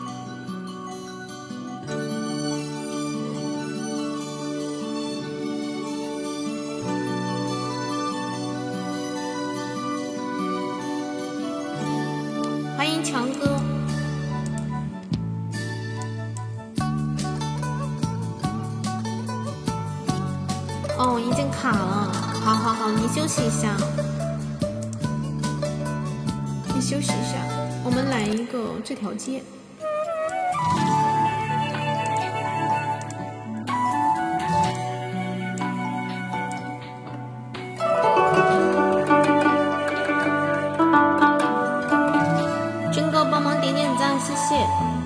欢迎强哥。 哦，已经卡了。好好好，你休息一下，你休息一下。我们来一个这条街。真哥帮忙点点赞，谢谢。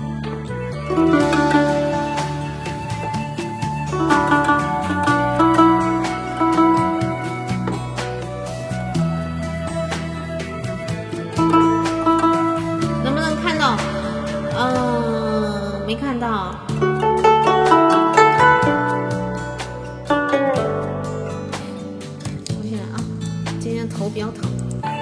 没看到，我现在啊，今天头比较疼。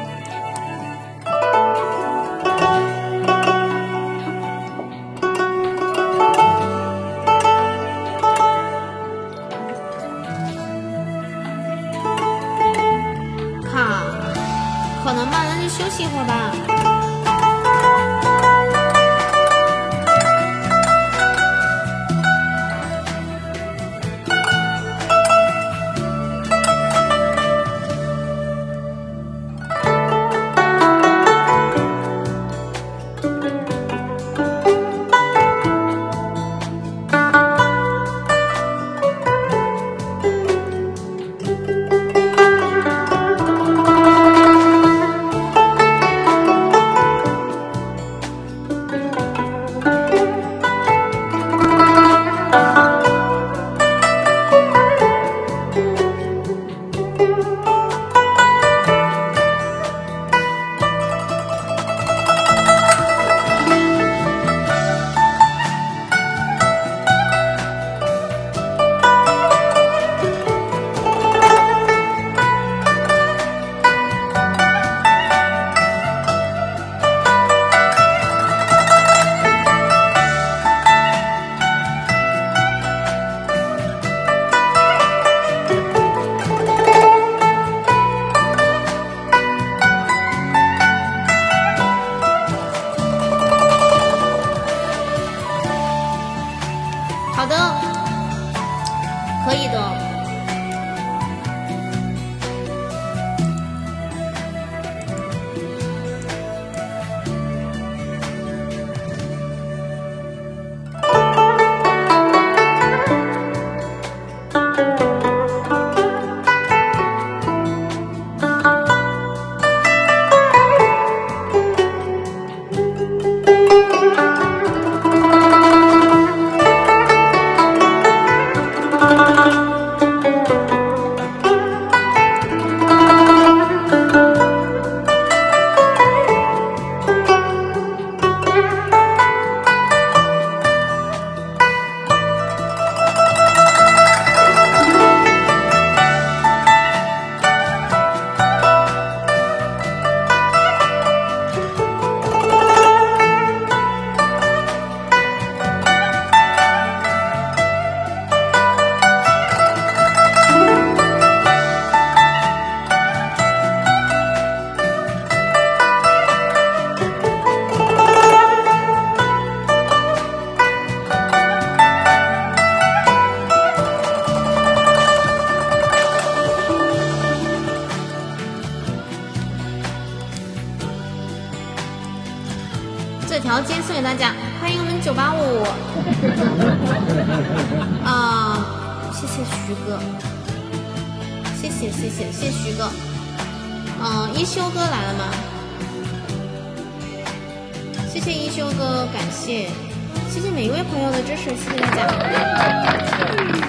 卡，可能吧，那就休息一会儿吧。大家欢迎我们九八五啊！谢谢徐哥，谢谢谢谢谢徐哥。嗯、呃，一休哥来了吗？谢谢一休哥，感谢谢谢每一位朋友的支持，谢谢大家。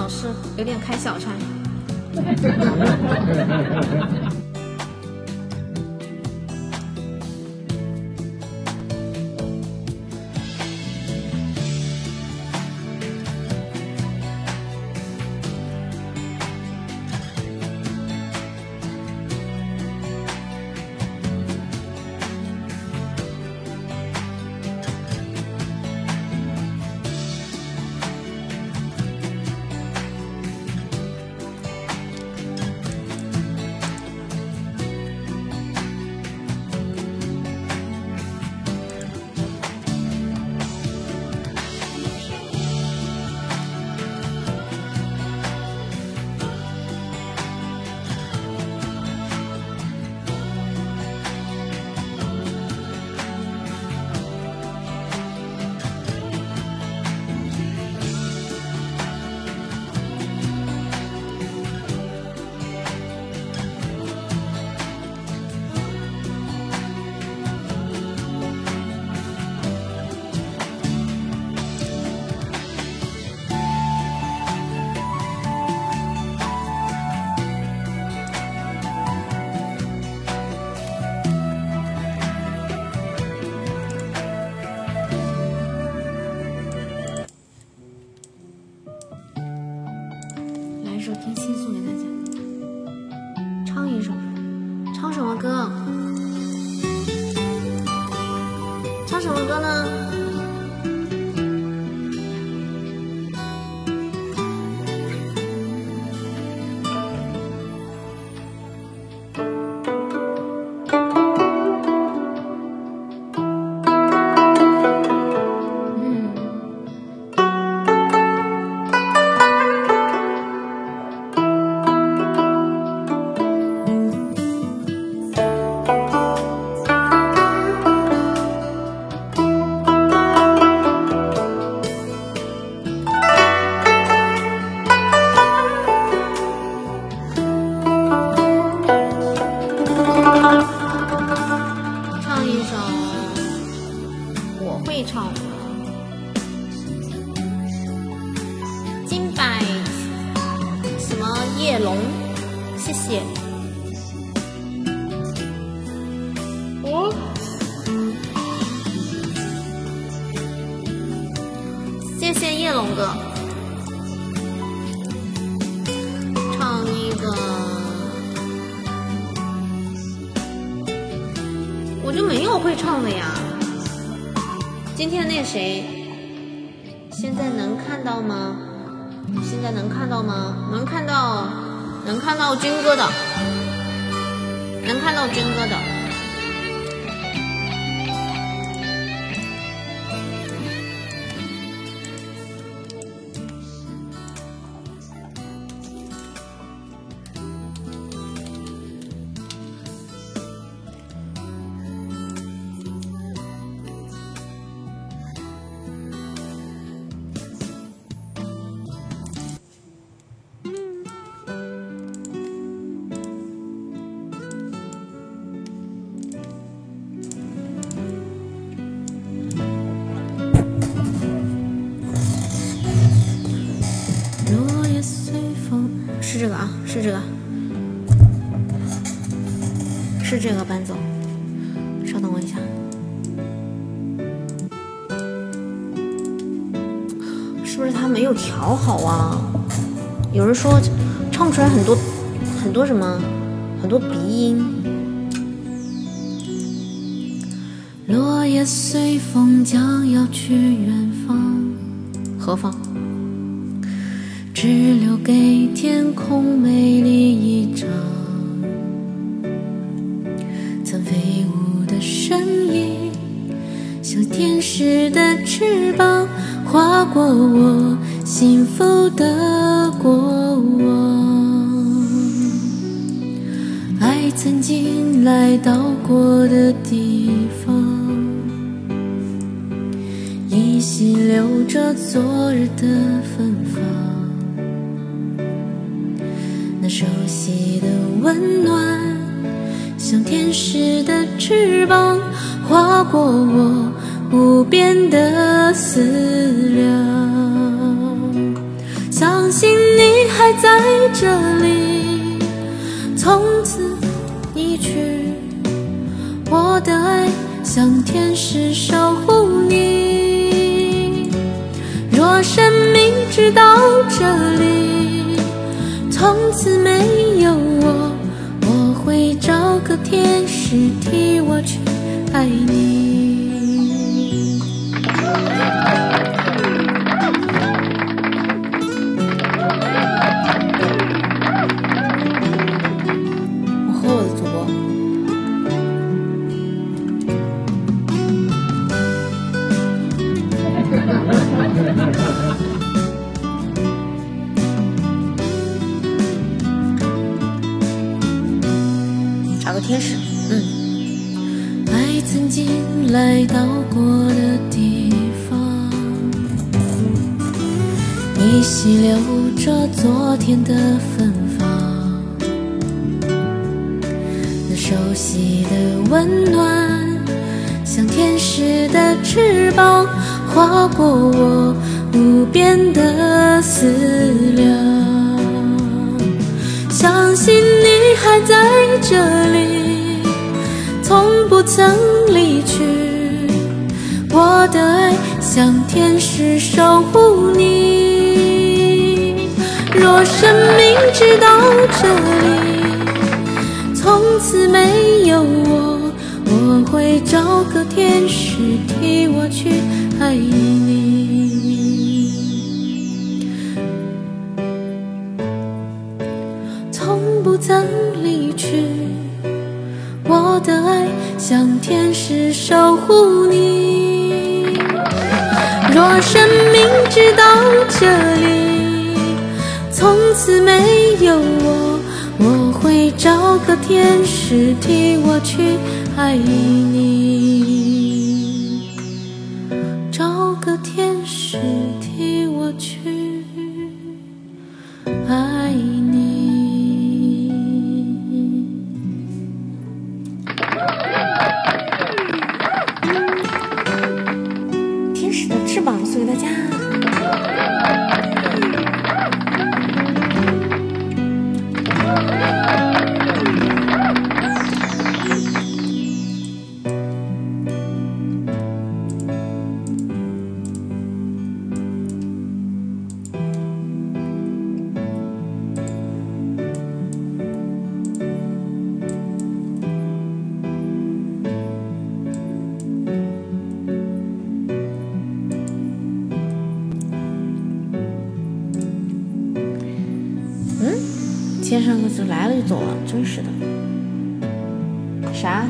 老师有点开小差。是这个啊，是这个，是这个伴奏。稍等我一下，是不是他没有调好啊？有人说唱出来很多很多什么，很多鼻音。 落叶随风将要去远方， 何方？ 只留给天空美丽一张。曾飞舞的身影，像天使的翅膀，划过我幸福的过往。爱曾经来到过的地方，依稀留着昨日的芬芳。那熟悉的温暖，像天使的翅膀，划过我无边的思量。相信你还在这里，从此离去。我的爱像天使守护你。若生命直到这里，从此没有我，我会找个天使替我去爱你。 我和我的主播找个天使。嗯， 爱曾经来到过的地方，依稀留着昨天的芬芳，那熟悉的温暖像天使的翅膀，划过我无边的思量。相信你还在这里，从不曾离去。我的爱像天使守护你。若生命直到这里，从此没有我，我会找个天使替我去爱你。从不曾离去，我的爱像天使守护你。若生命直到这里，从此没有我，我会找个天使替我去爱你，找个天使替我去爱你。 天使的翅膀送给大家。先生可是来了就走了，真是的。啥？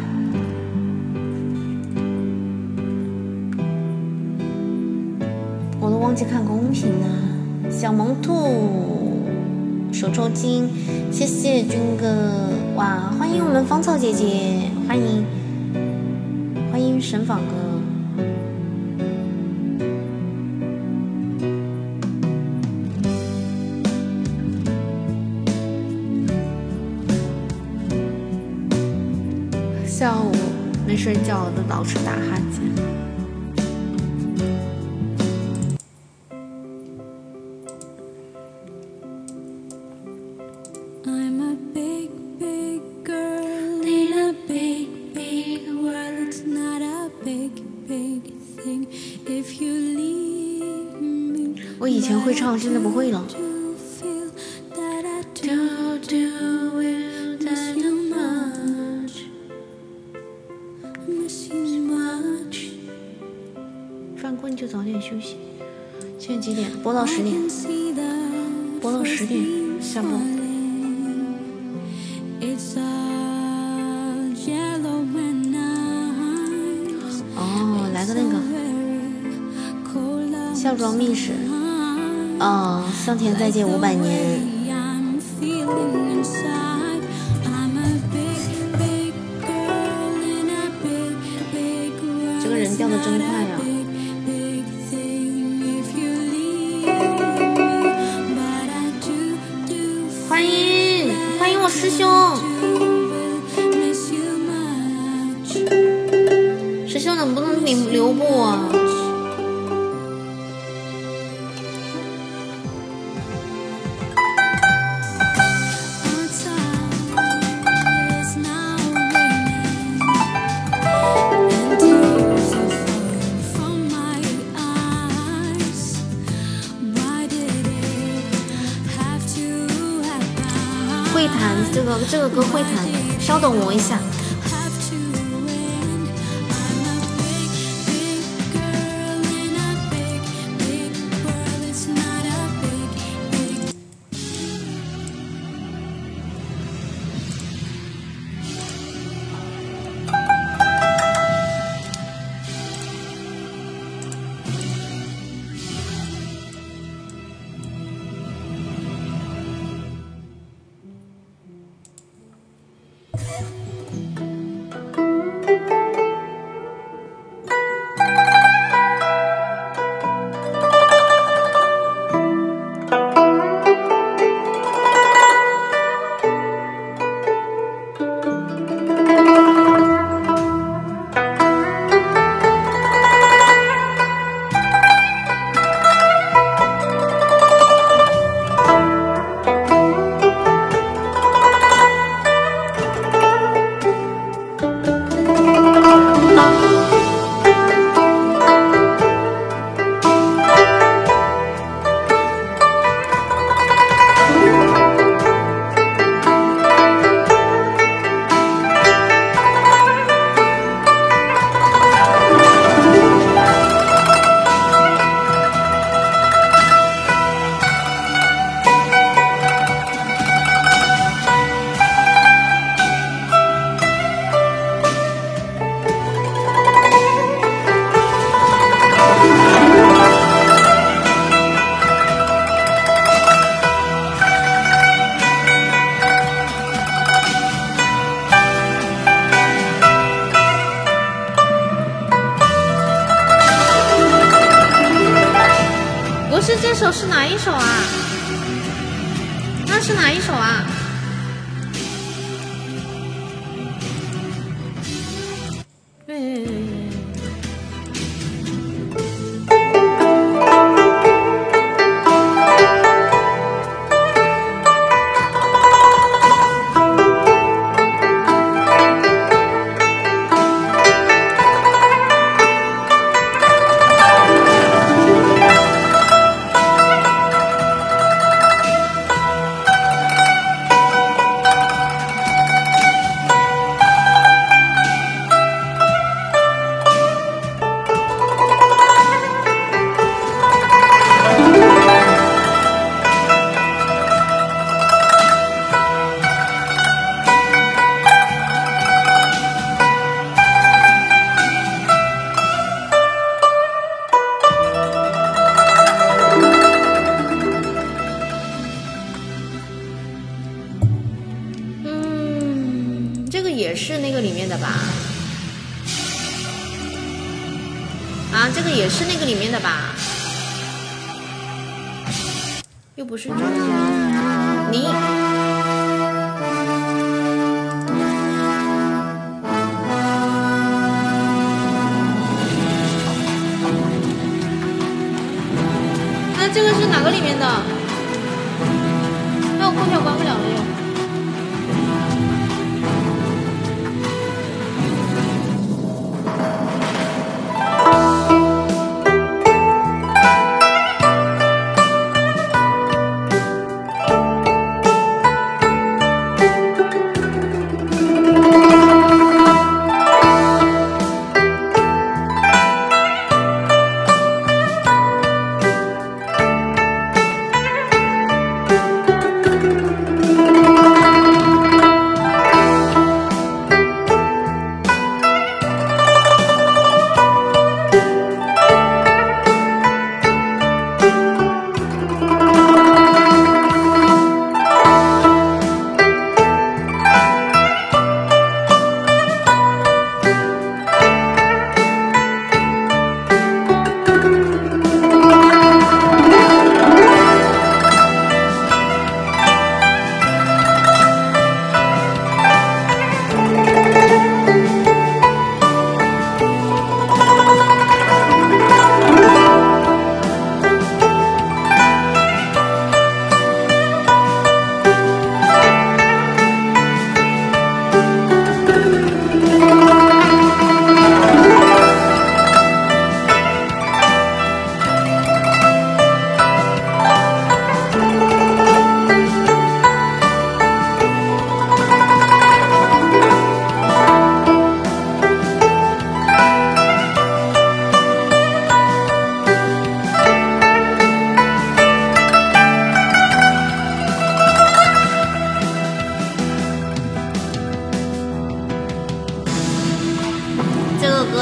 我都忘记看公屏了。小萌兔，手抽筋，谢谢军哥。哇，欢迎我们芳草姐姐，欢迎，欢迎神访哥。下午没睡觉都老是打哈欠。我以前会唱，现在不会了。犯困就早点休息。现在几点？播到十点，播到十点下播。哦，来个那个孝庄秘史。哦，向前再借五百年。这个人掉的真快呀！欢迎欢迎我师兄，师兄能不能领留步啊？ 个这个歌会弹，稍等我一下。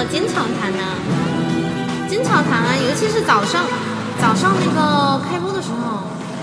经常弹呢，经常弹啊，尤其是早上，早上那个开播的时候。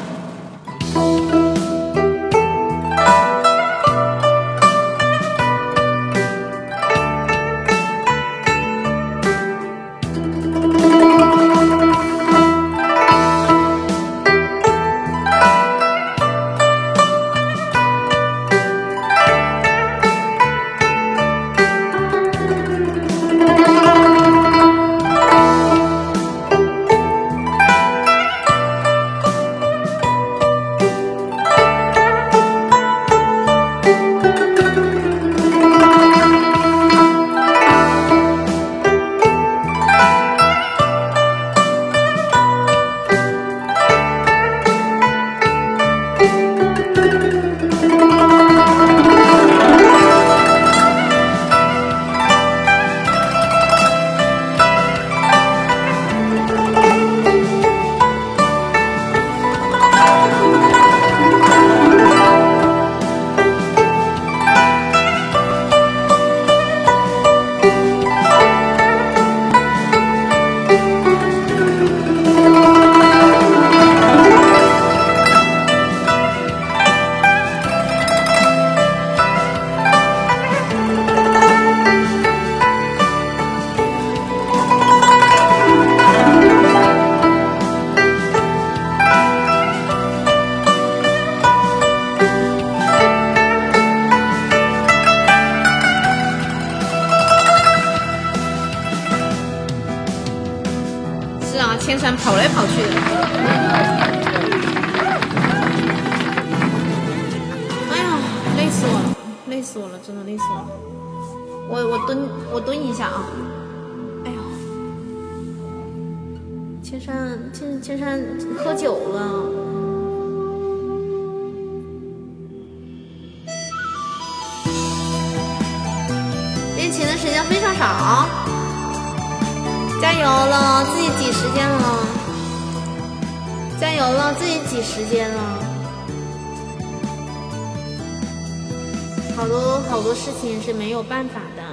是没有办法的，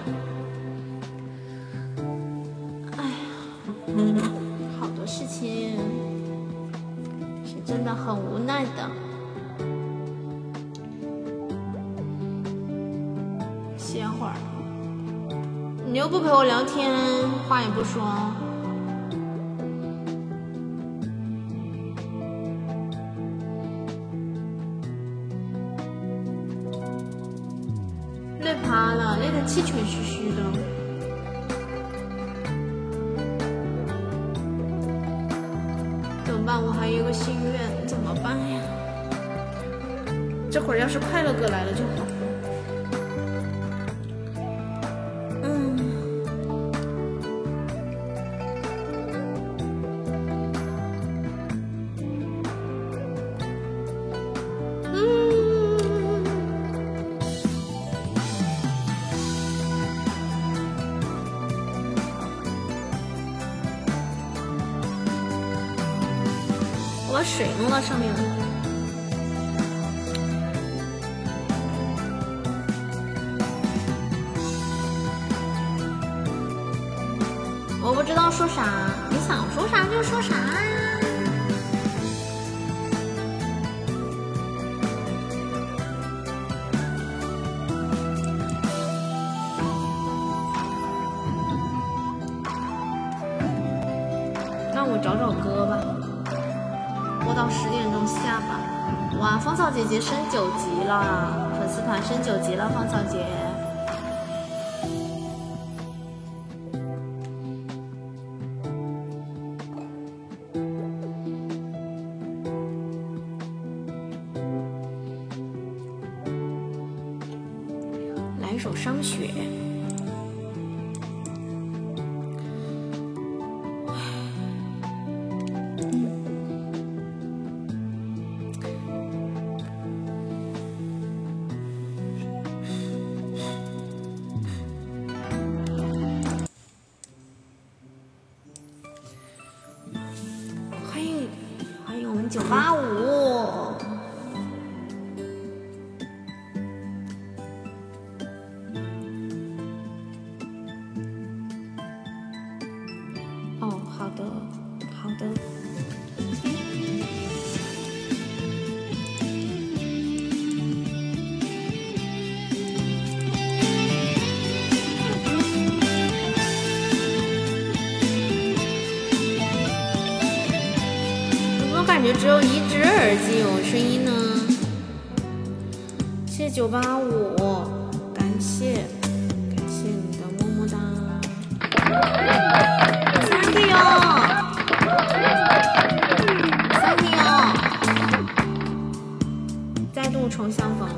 哎呀，好多事情是真的很无奈的。歇会儿，你又不陪我聊天，话也不说。累趴了，累得气喘吁吁的。怎么办？我还有一个心愿，怎么办呀？这会儿要是快乐哥来了就好。嗯。嗯。我把水弄到上面了。我不知道说啥，你想说啥就说啥。那我找找歌吧。播到十点钟下吧。哇，芳草姐姐升九级了，粉丝团升九级了，芳草姐。来一首《伤雪》。九八五， 感觉只有一只耳机有声音呢？谢谢九八五，感谢感谢你的么么哒 ，thank you，thank you， 再度重相逢，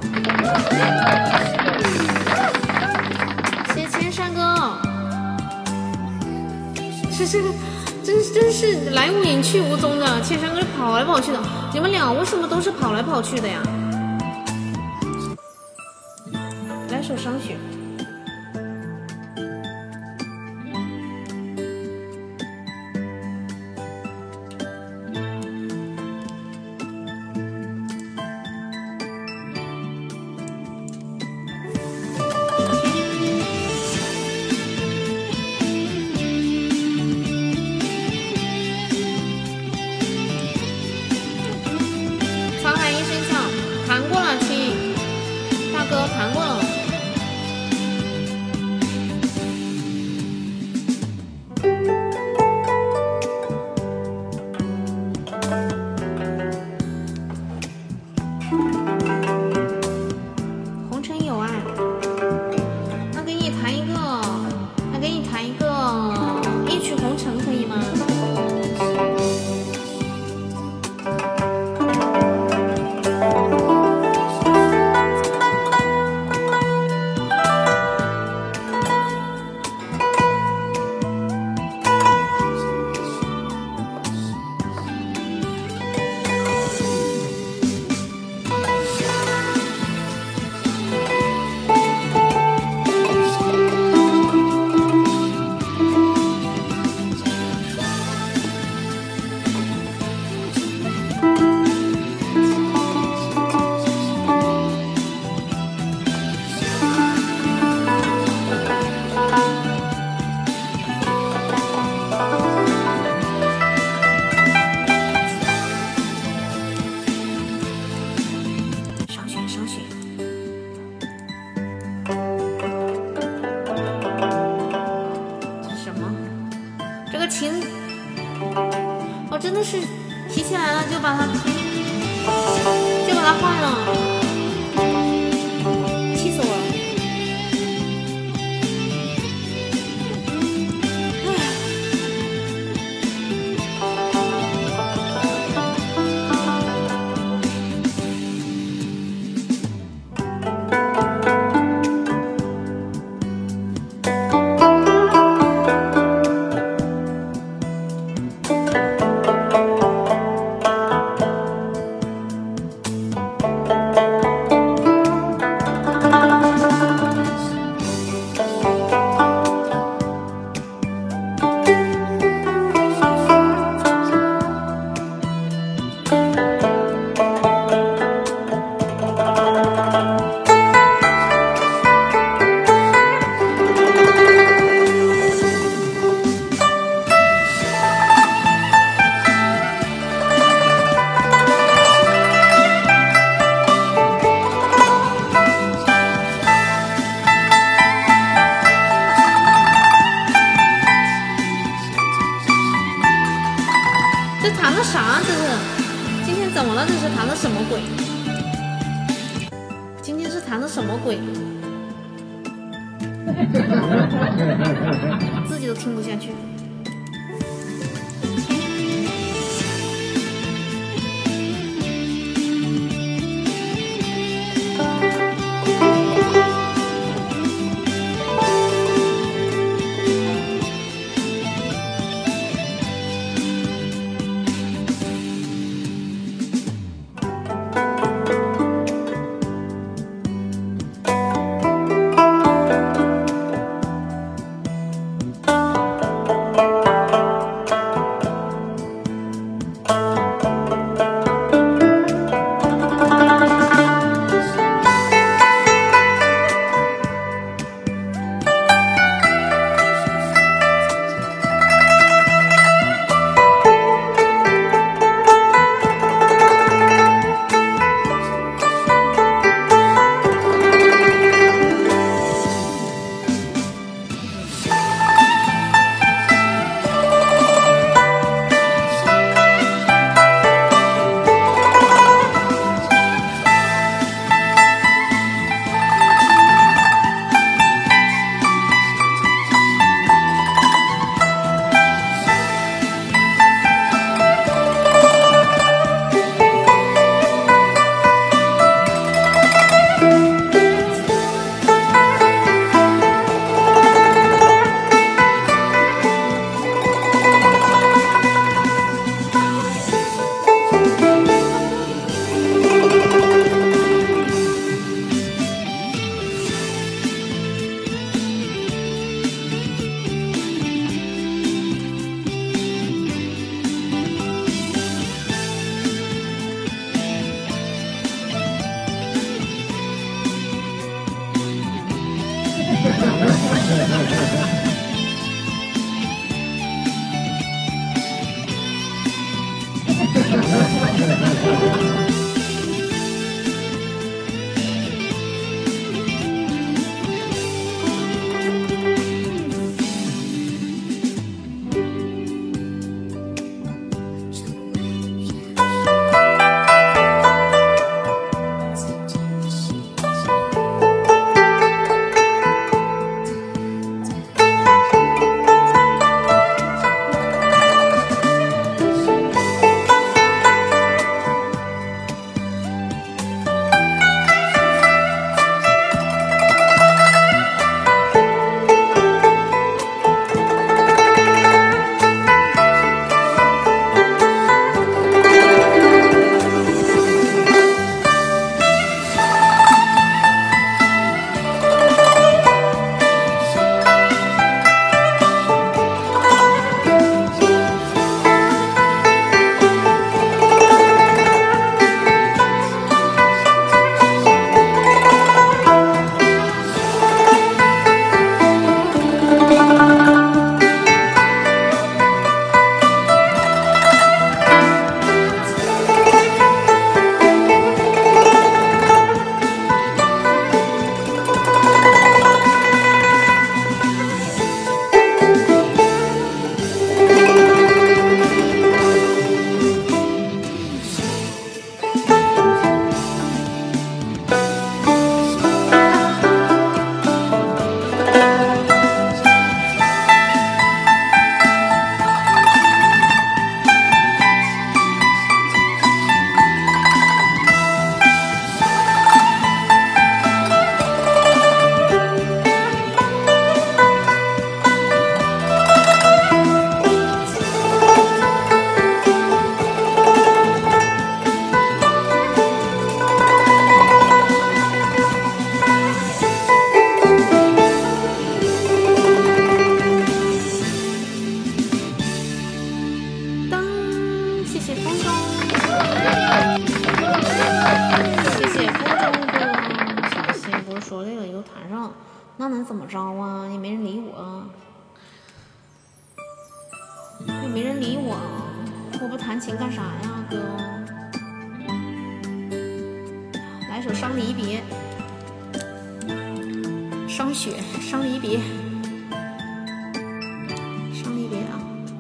谢谢千山哥，是这个。真真是来无影去无踪的，千山哥跑来跑去的，你们俩为什么都是跑来跑去的呀？来首伤雪。 自己都听不下去。 我不弹琴干啥呀，哥？来首《伤离别》，伤雪，伤离别，伤离别啊！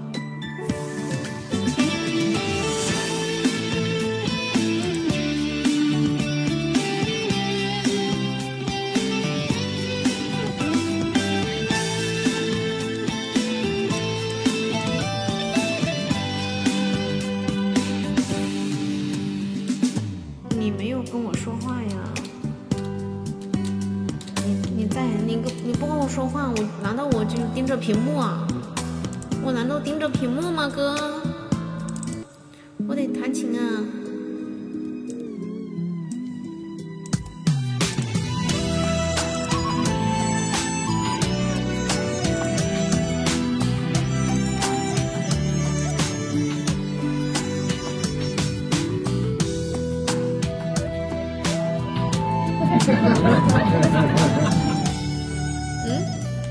你没有跟我说话呀？你你在你跟你不跟我说话，我难道我就盯着屏幕啊？我难道盯着屏幕吗，哥？我得弹琴啊！嗯？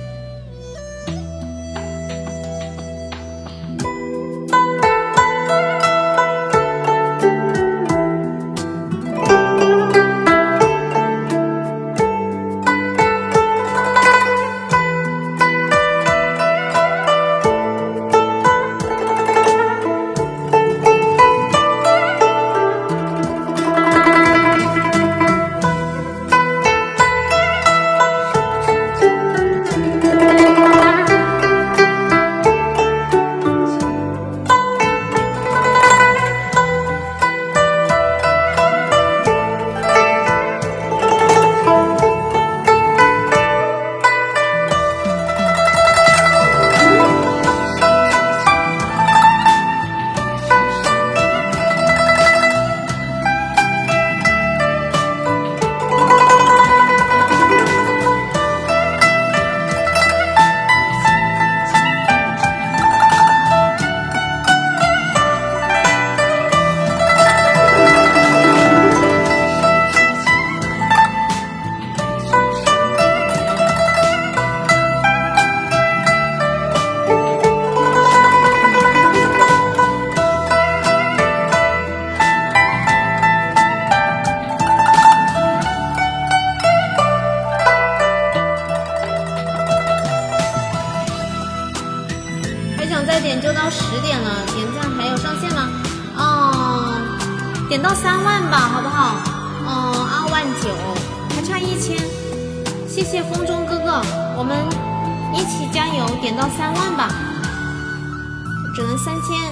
点到三万吧，好不好？嗯，二万九，还差一千。谢谢风中哥哥，我们一起加油，点到三万吧。只能三千。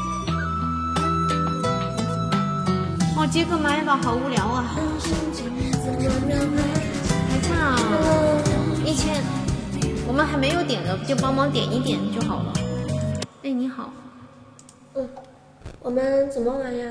哦，接个麦吧，好无聊啊。还差一千，我们还没有点的，就帮忙点一点就好了。哎，你好。 嗯，我们怎么玩呀？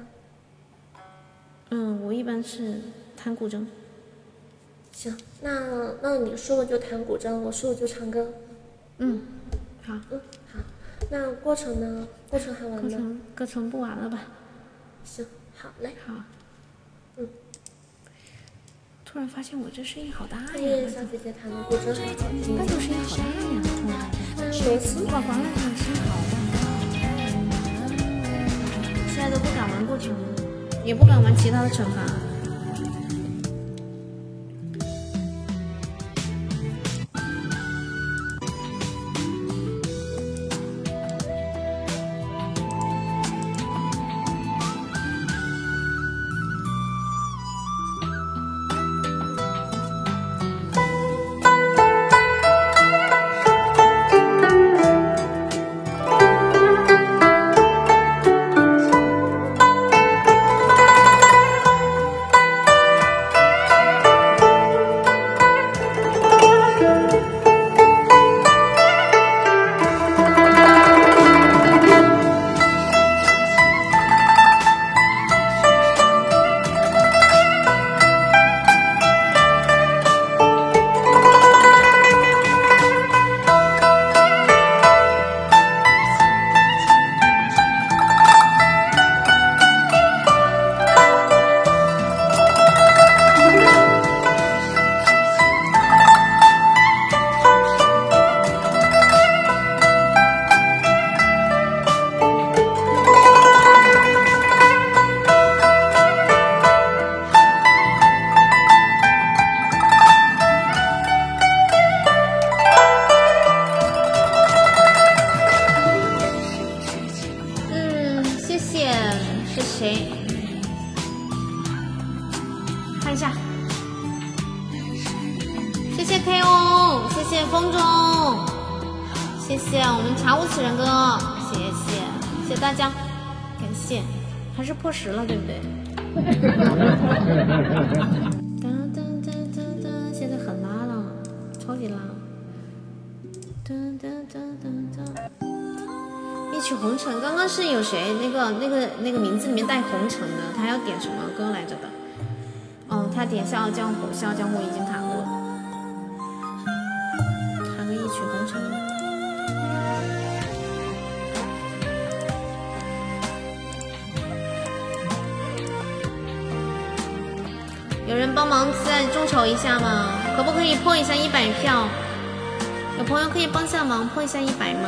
嗯，我一般是弹古筝。 行，那那你说我就弹古筝，我说我就唱歌。 嗯，好。 嗯，好。那过程呢？过程还玩吗？ 过程过程不玩了吧？ 行，好嘞。 好。 嗯。 突然发现我这声音好大呀！ 对，小姐姐弹的古筝好好听。 那种声音好大呀！突然发现。 每次哇，管了这种声音好大。现在都不敢玩过程了。也不敢玩其他的惩罚。 查无此人哥，谢谢谢谢大家，感谢，还是破十了，对不对？哒哒哒哒哒，现在很拉了，超级拉。哒哒哒哒哒。一曲红尘，刚刚是有谁那个那个那个名字里面带红尘的，他要点什么歌来着的？哦，他点《笑傲江湖》，《笑傲江湖》已经弹过了，弹个一曲红尘。有人帮忙再众筹一下吗？可不可以破一下一百票？有朋友可以帮下忙破一下一百吗？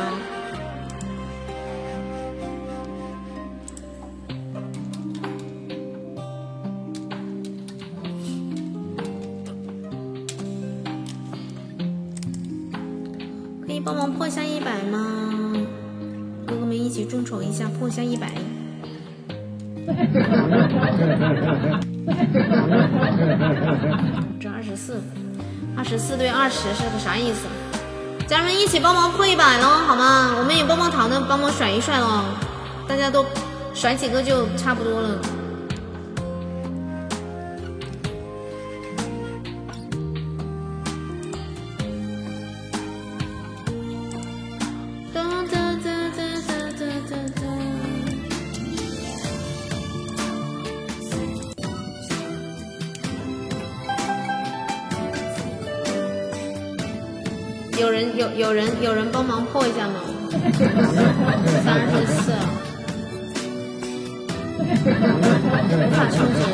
可以帮忙破一下一百吗？哥哥们一起众筹一下，破一下一百。这二十四，二十四对二十是个啥意思？家人们一起帮忙破一百喽，好吗？我们也棒棒糖的帮忙甩一甩喽，大家都甩几个就差不多了。有人有有人有人帮忙破一下吗？三十四，无法充值。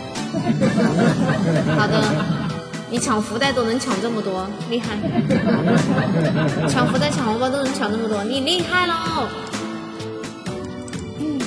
好的，你抢福袋都能抢这么多，厉害！抢福袋抢红包都能抢那么多，你厉害喽！嗯。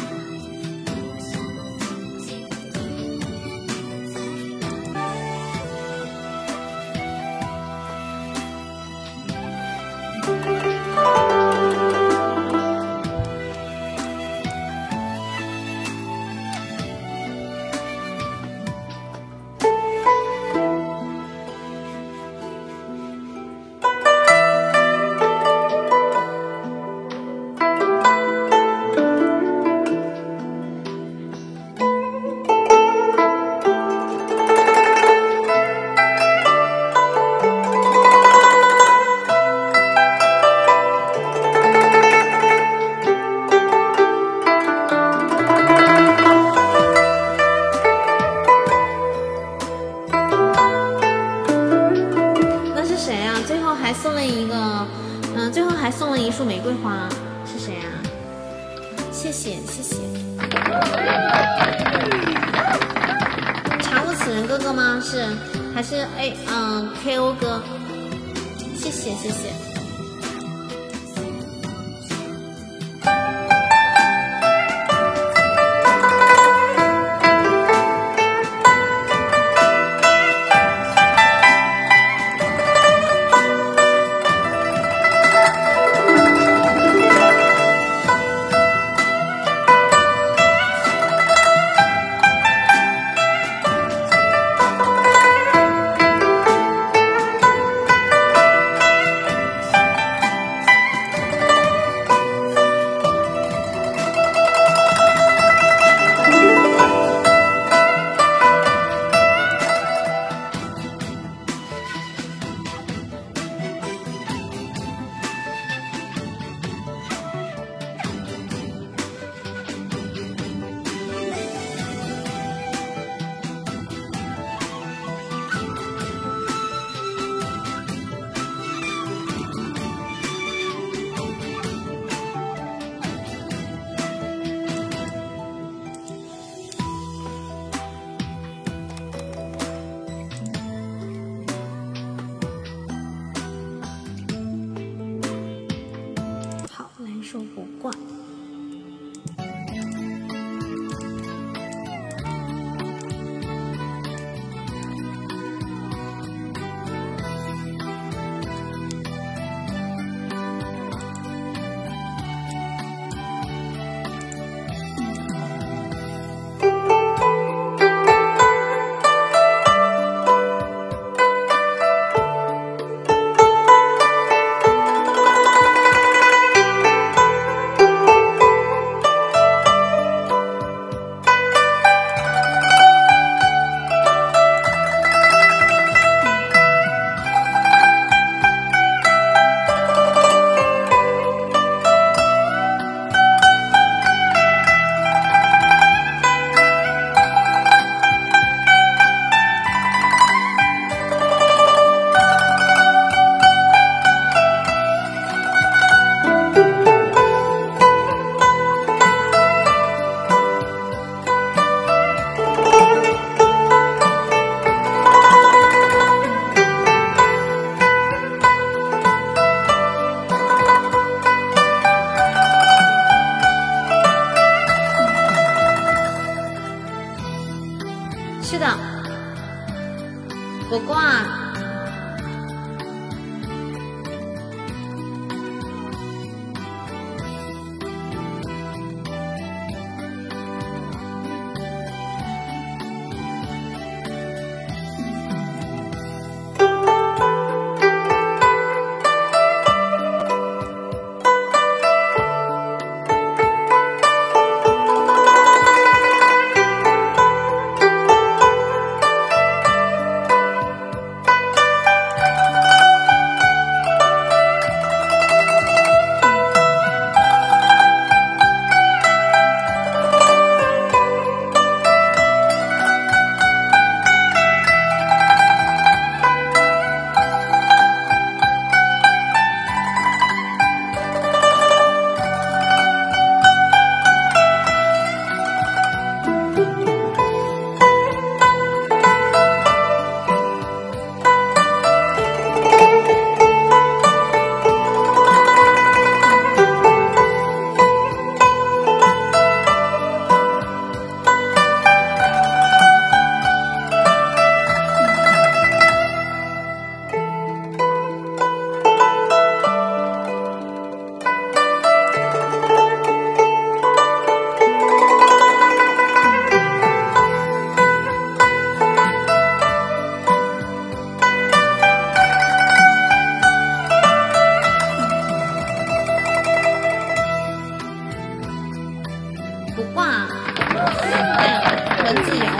文字摇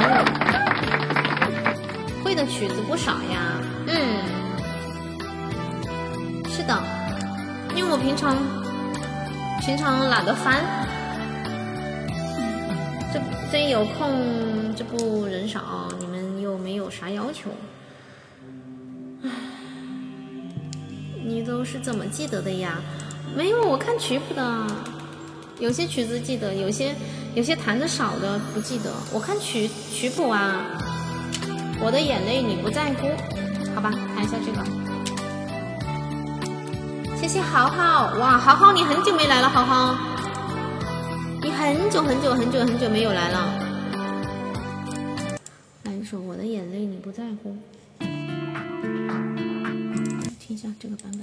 舞，会的曲子不少呀。嗯，是的，因为我平常平常懒得翻，这这有空这不人少，你们又没有啥要求。唉，你都是怎么记得的呀？没有，我看曲谱的，有些曲子记得，有些有些弹的少的不记得。我看曲曲谱啊，我的眼泪你不在乎，好吧，看一下这个。谢谢豪豪，哇，豪豪你很久没来了，豪豪，你很久很久很久很久没有来了。来一首《我的眼泪你不在乎》，听一下这个版本。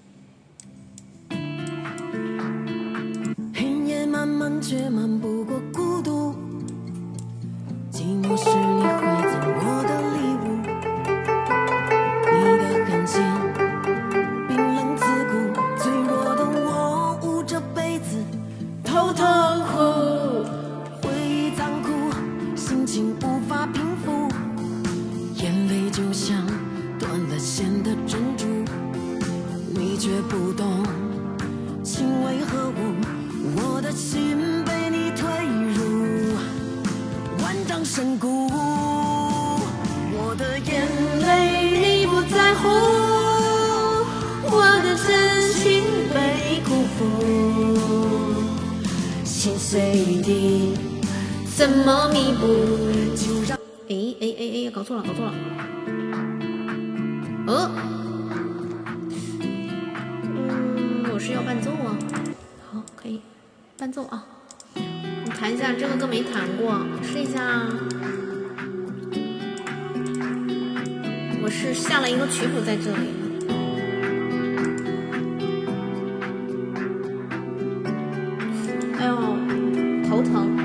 黑夜漫漫却漫不过孤独，寂寞是你会赠我的礼物，你的痕迹冰冷刺骨，脆弱的我捂着被子偷偷哭，回忆残酷，心情无法平复，眼泪就像断了线的珍珠，你却不懂情为何物，我的心被你推入万丈深谷，我的眼泪你不在乎，我的真心被辜负，心碎的怎么弥补？就让哎哎哎哎，搞错了，搞错了。呃，嗯，我是要伴奏啊。好，可以伴奏啊。你弹一下，这个歌没弹过，试一下啊。我是下了一个曲谱在这里。哎呦，头疼。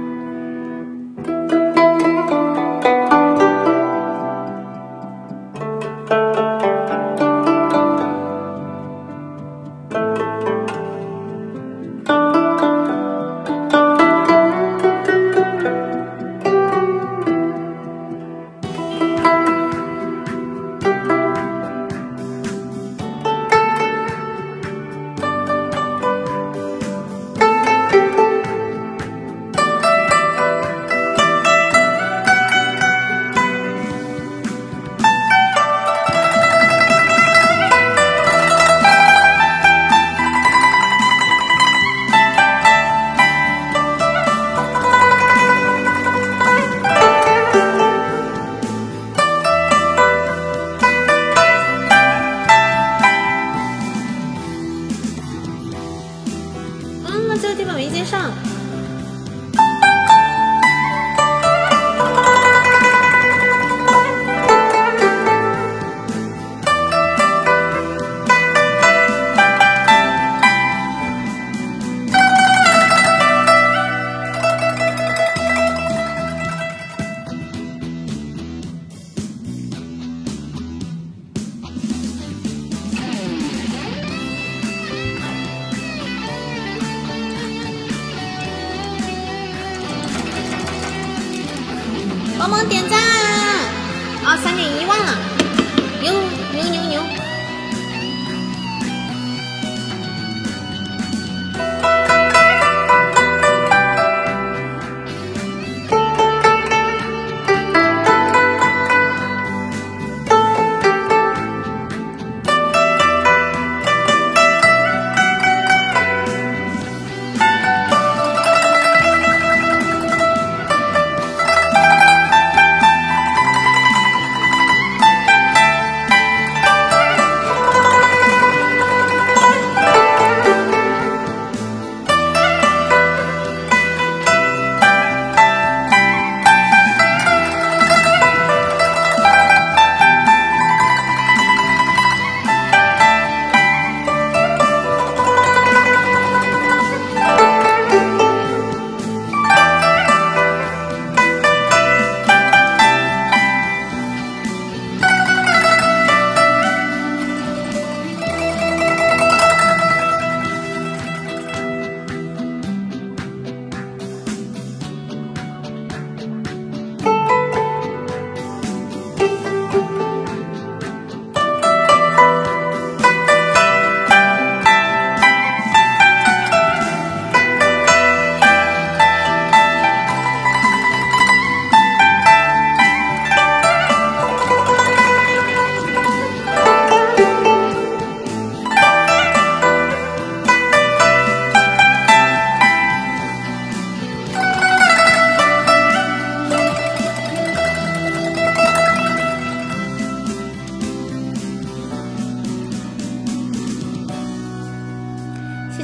帮忙点赞啊！三点一万了，牛牛牛牛！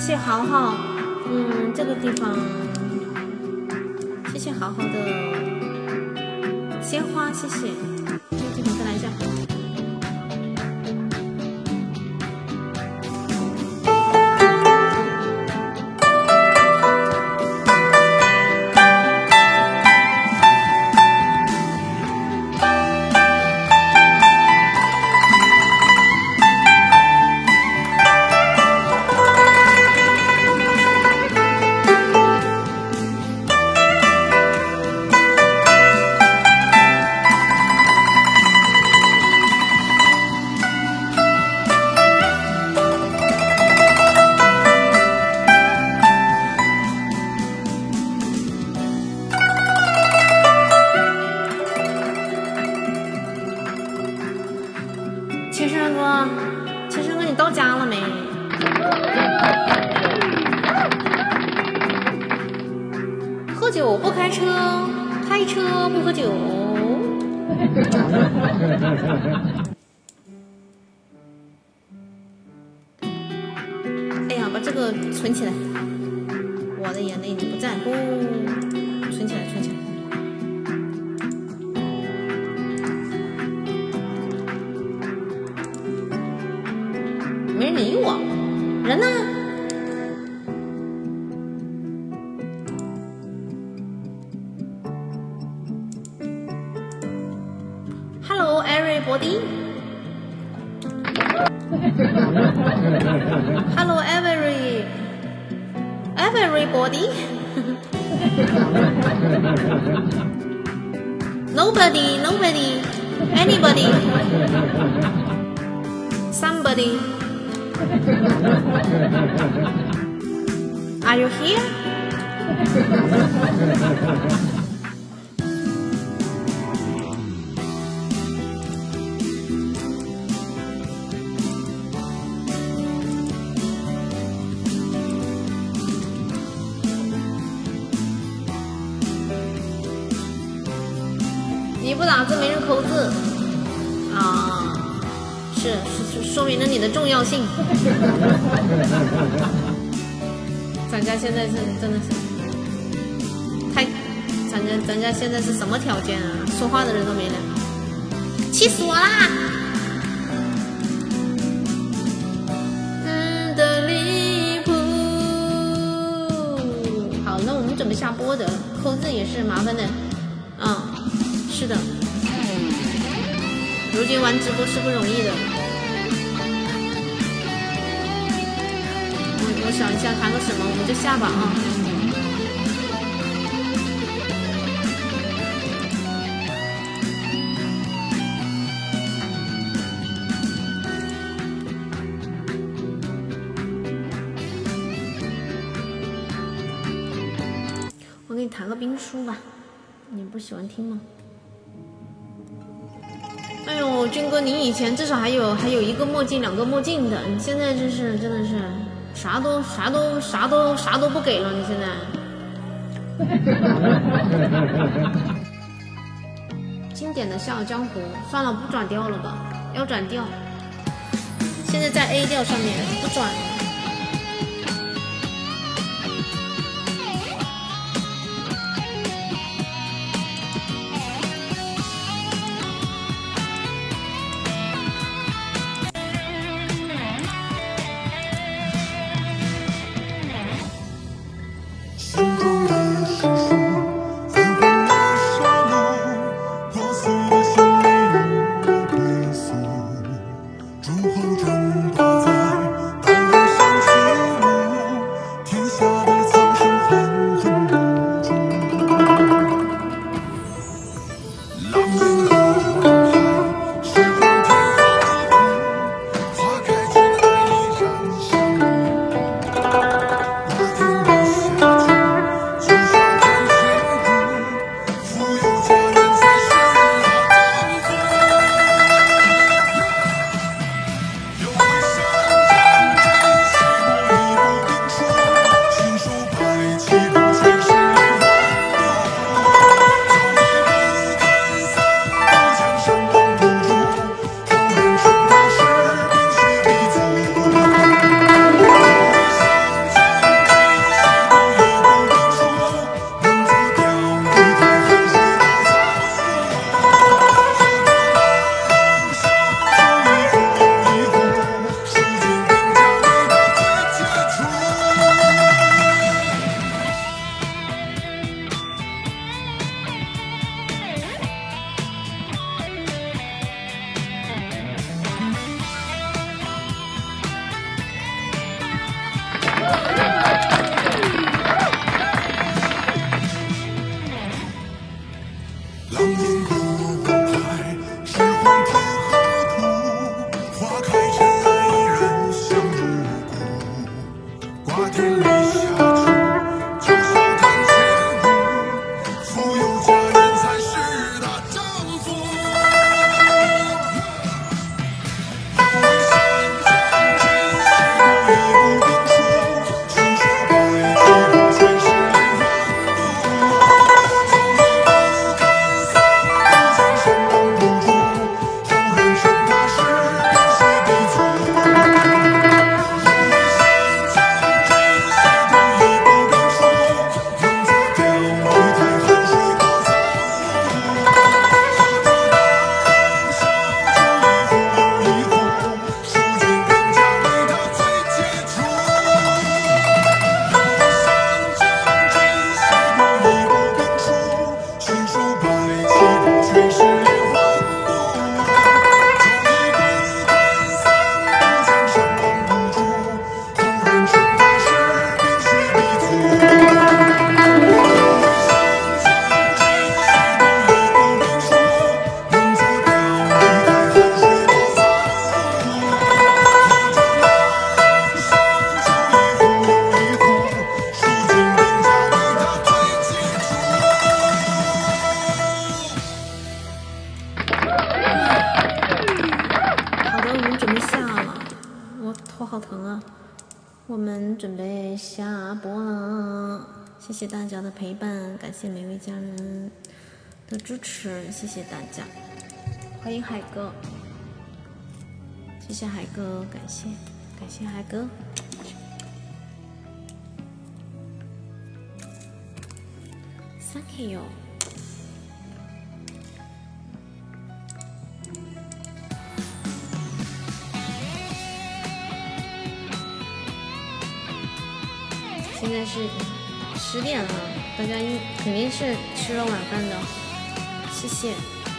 谢豪豪，嗯，这个地方，谢谢豪豪的鲜花，谢谢。这个地方再来一下。哎呀，把这个存起来，我的眼泪你不在乎，存起来，存起来。没人理我，人呢？Hello everybody. Hello every everybody. Nobody, nobody, anybody, somebody. Are you here? 你不打字没人扣字啊，是是说明了你的重要性。咱家现在是真的是太，咱家咱家现在是什么条件啊？说话的人都没了，气死我啦！嗯的离谱。好，那我们准备下播的，扣字也是麻烦的，嗯。是的，如今玩直播是不容易的。我我想一下谈个什么，我们就下吧啊。我给你弹个兵书吧，你不喜欢听吗？哎呦，军哥，你以前至少还有还有一个墨镜，两个墨镜的，你现在真是真的是啥都啥都啥都啥都不给了，你现在。经典的《笑傲江湖》，算了，不转调了吧，要转调。现在在 A 调上面，不转了。 后尘挂在下播了，谢谢大家的陪伴，感谢每位家人的支持，谢谢大家，欢迎海哥，谢谢海哥，感谢感谢海哥。Thank you。现在是十点了，大家应肯定是吃了晚饭的，谢谢。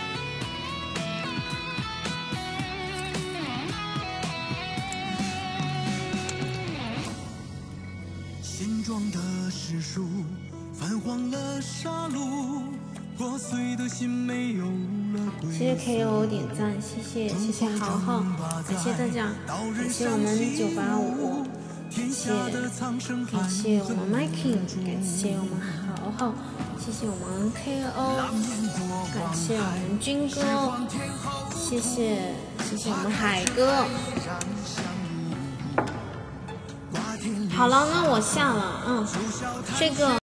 心装的是书，泛黄了沙路，破碎的心没有了归宿。 谢谢 K O 点赞，谢谢谢谢豪豪，感谢大家，感谢我们九八五，感谢感谢我们 Mikey， 感谢我们豪豪，谢谢我们 K O， 感谢我们军哥，谢谢谢谢我们海哥。好了，那我下了，嗯，这个。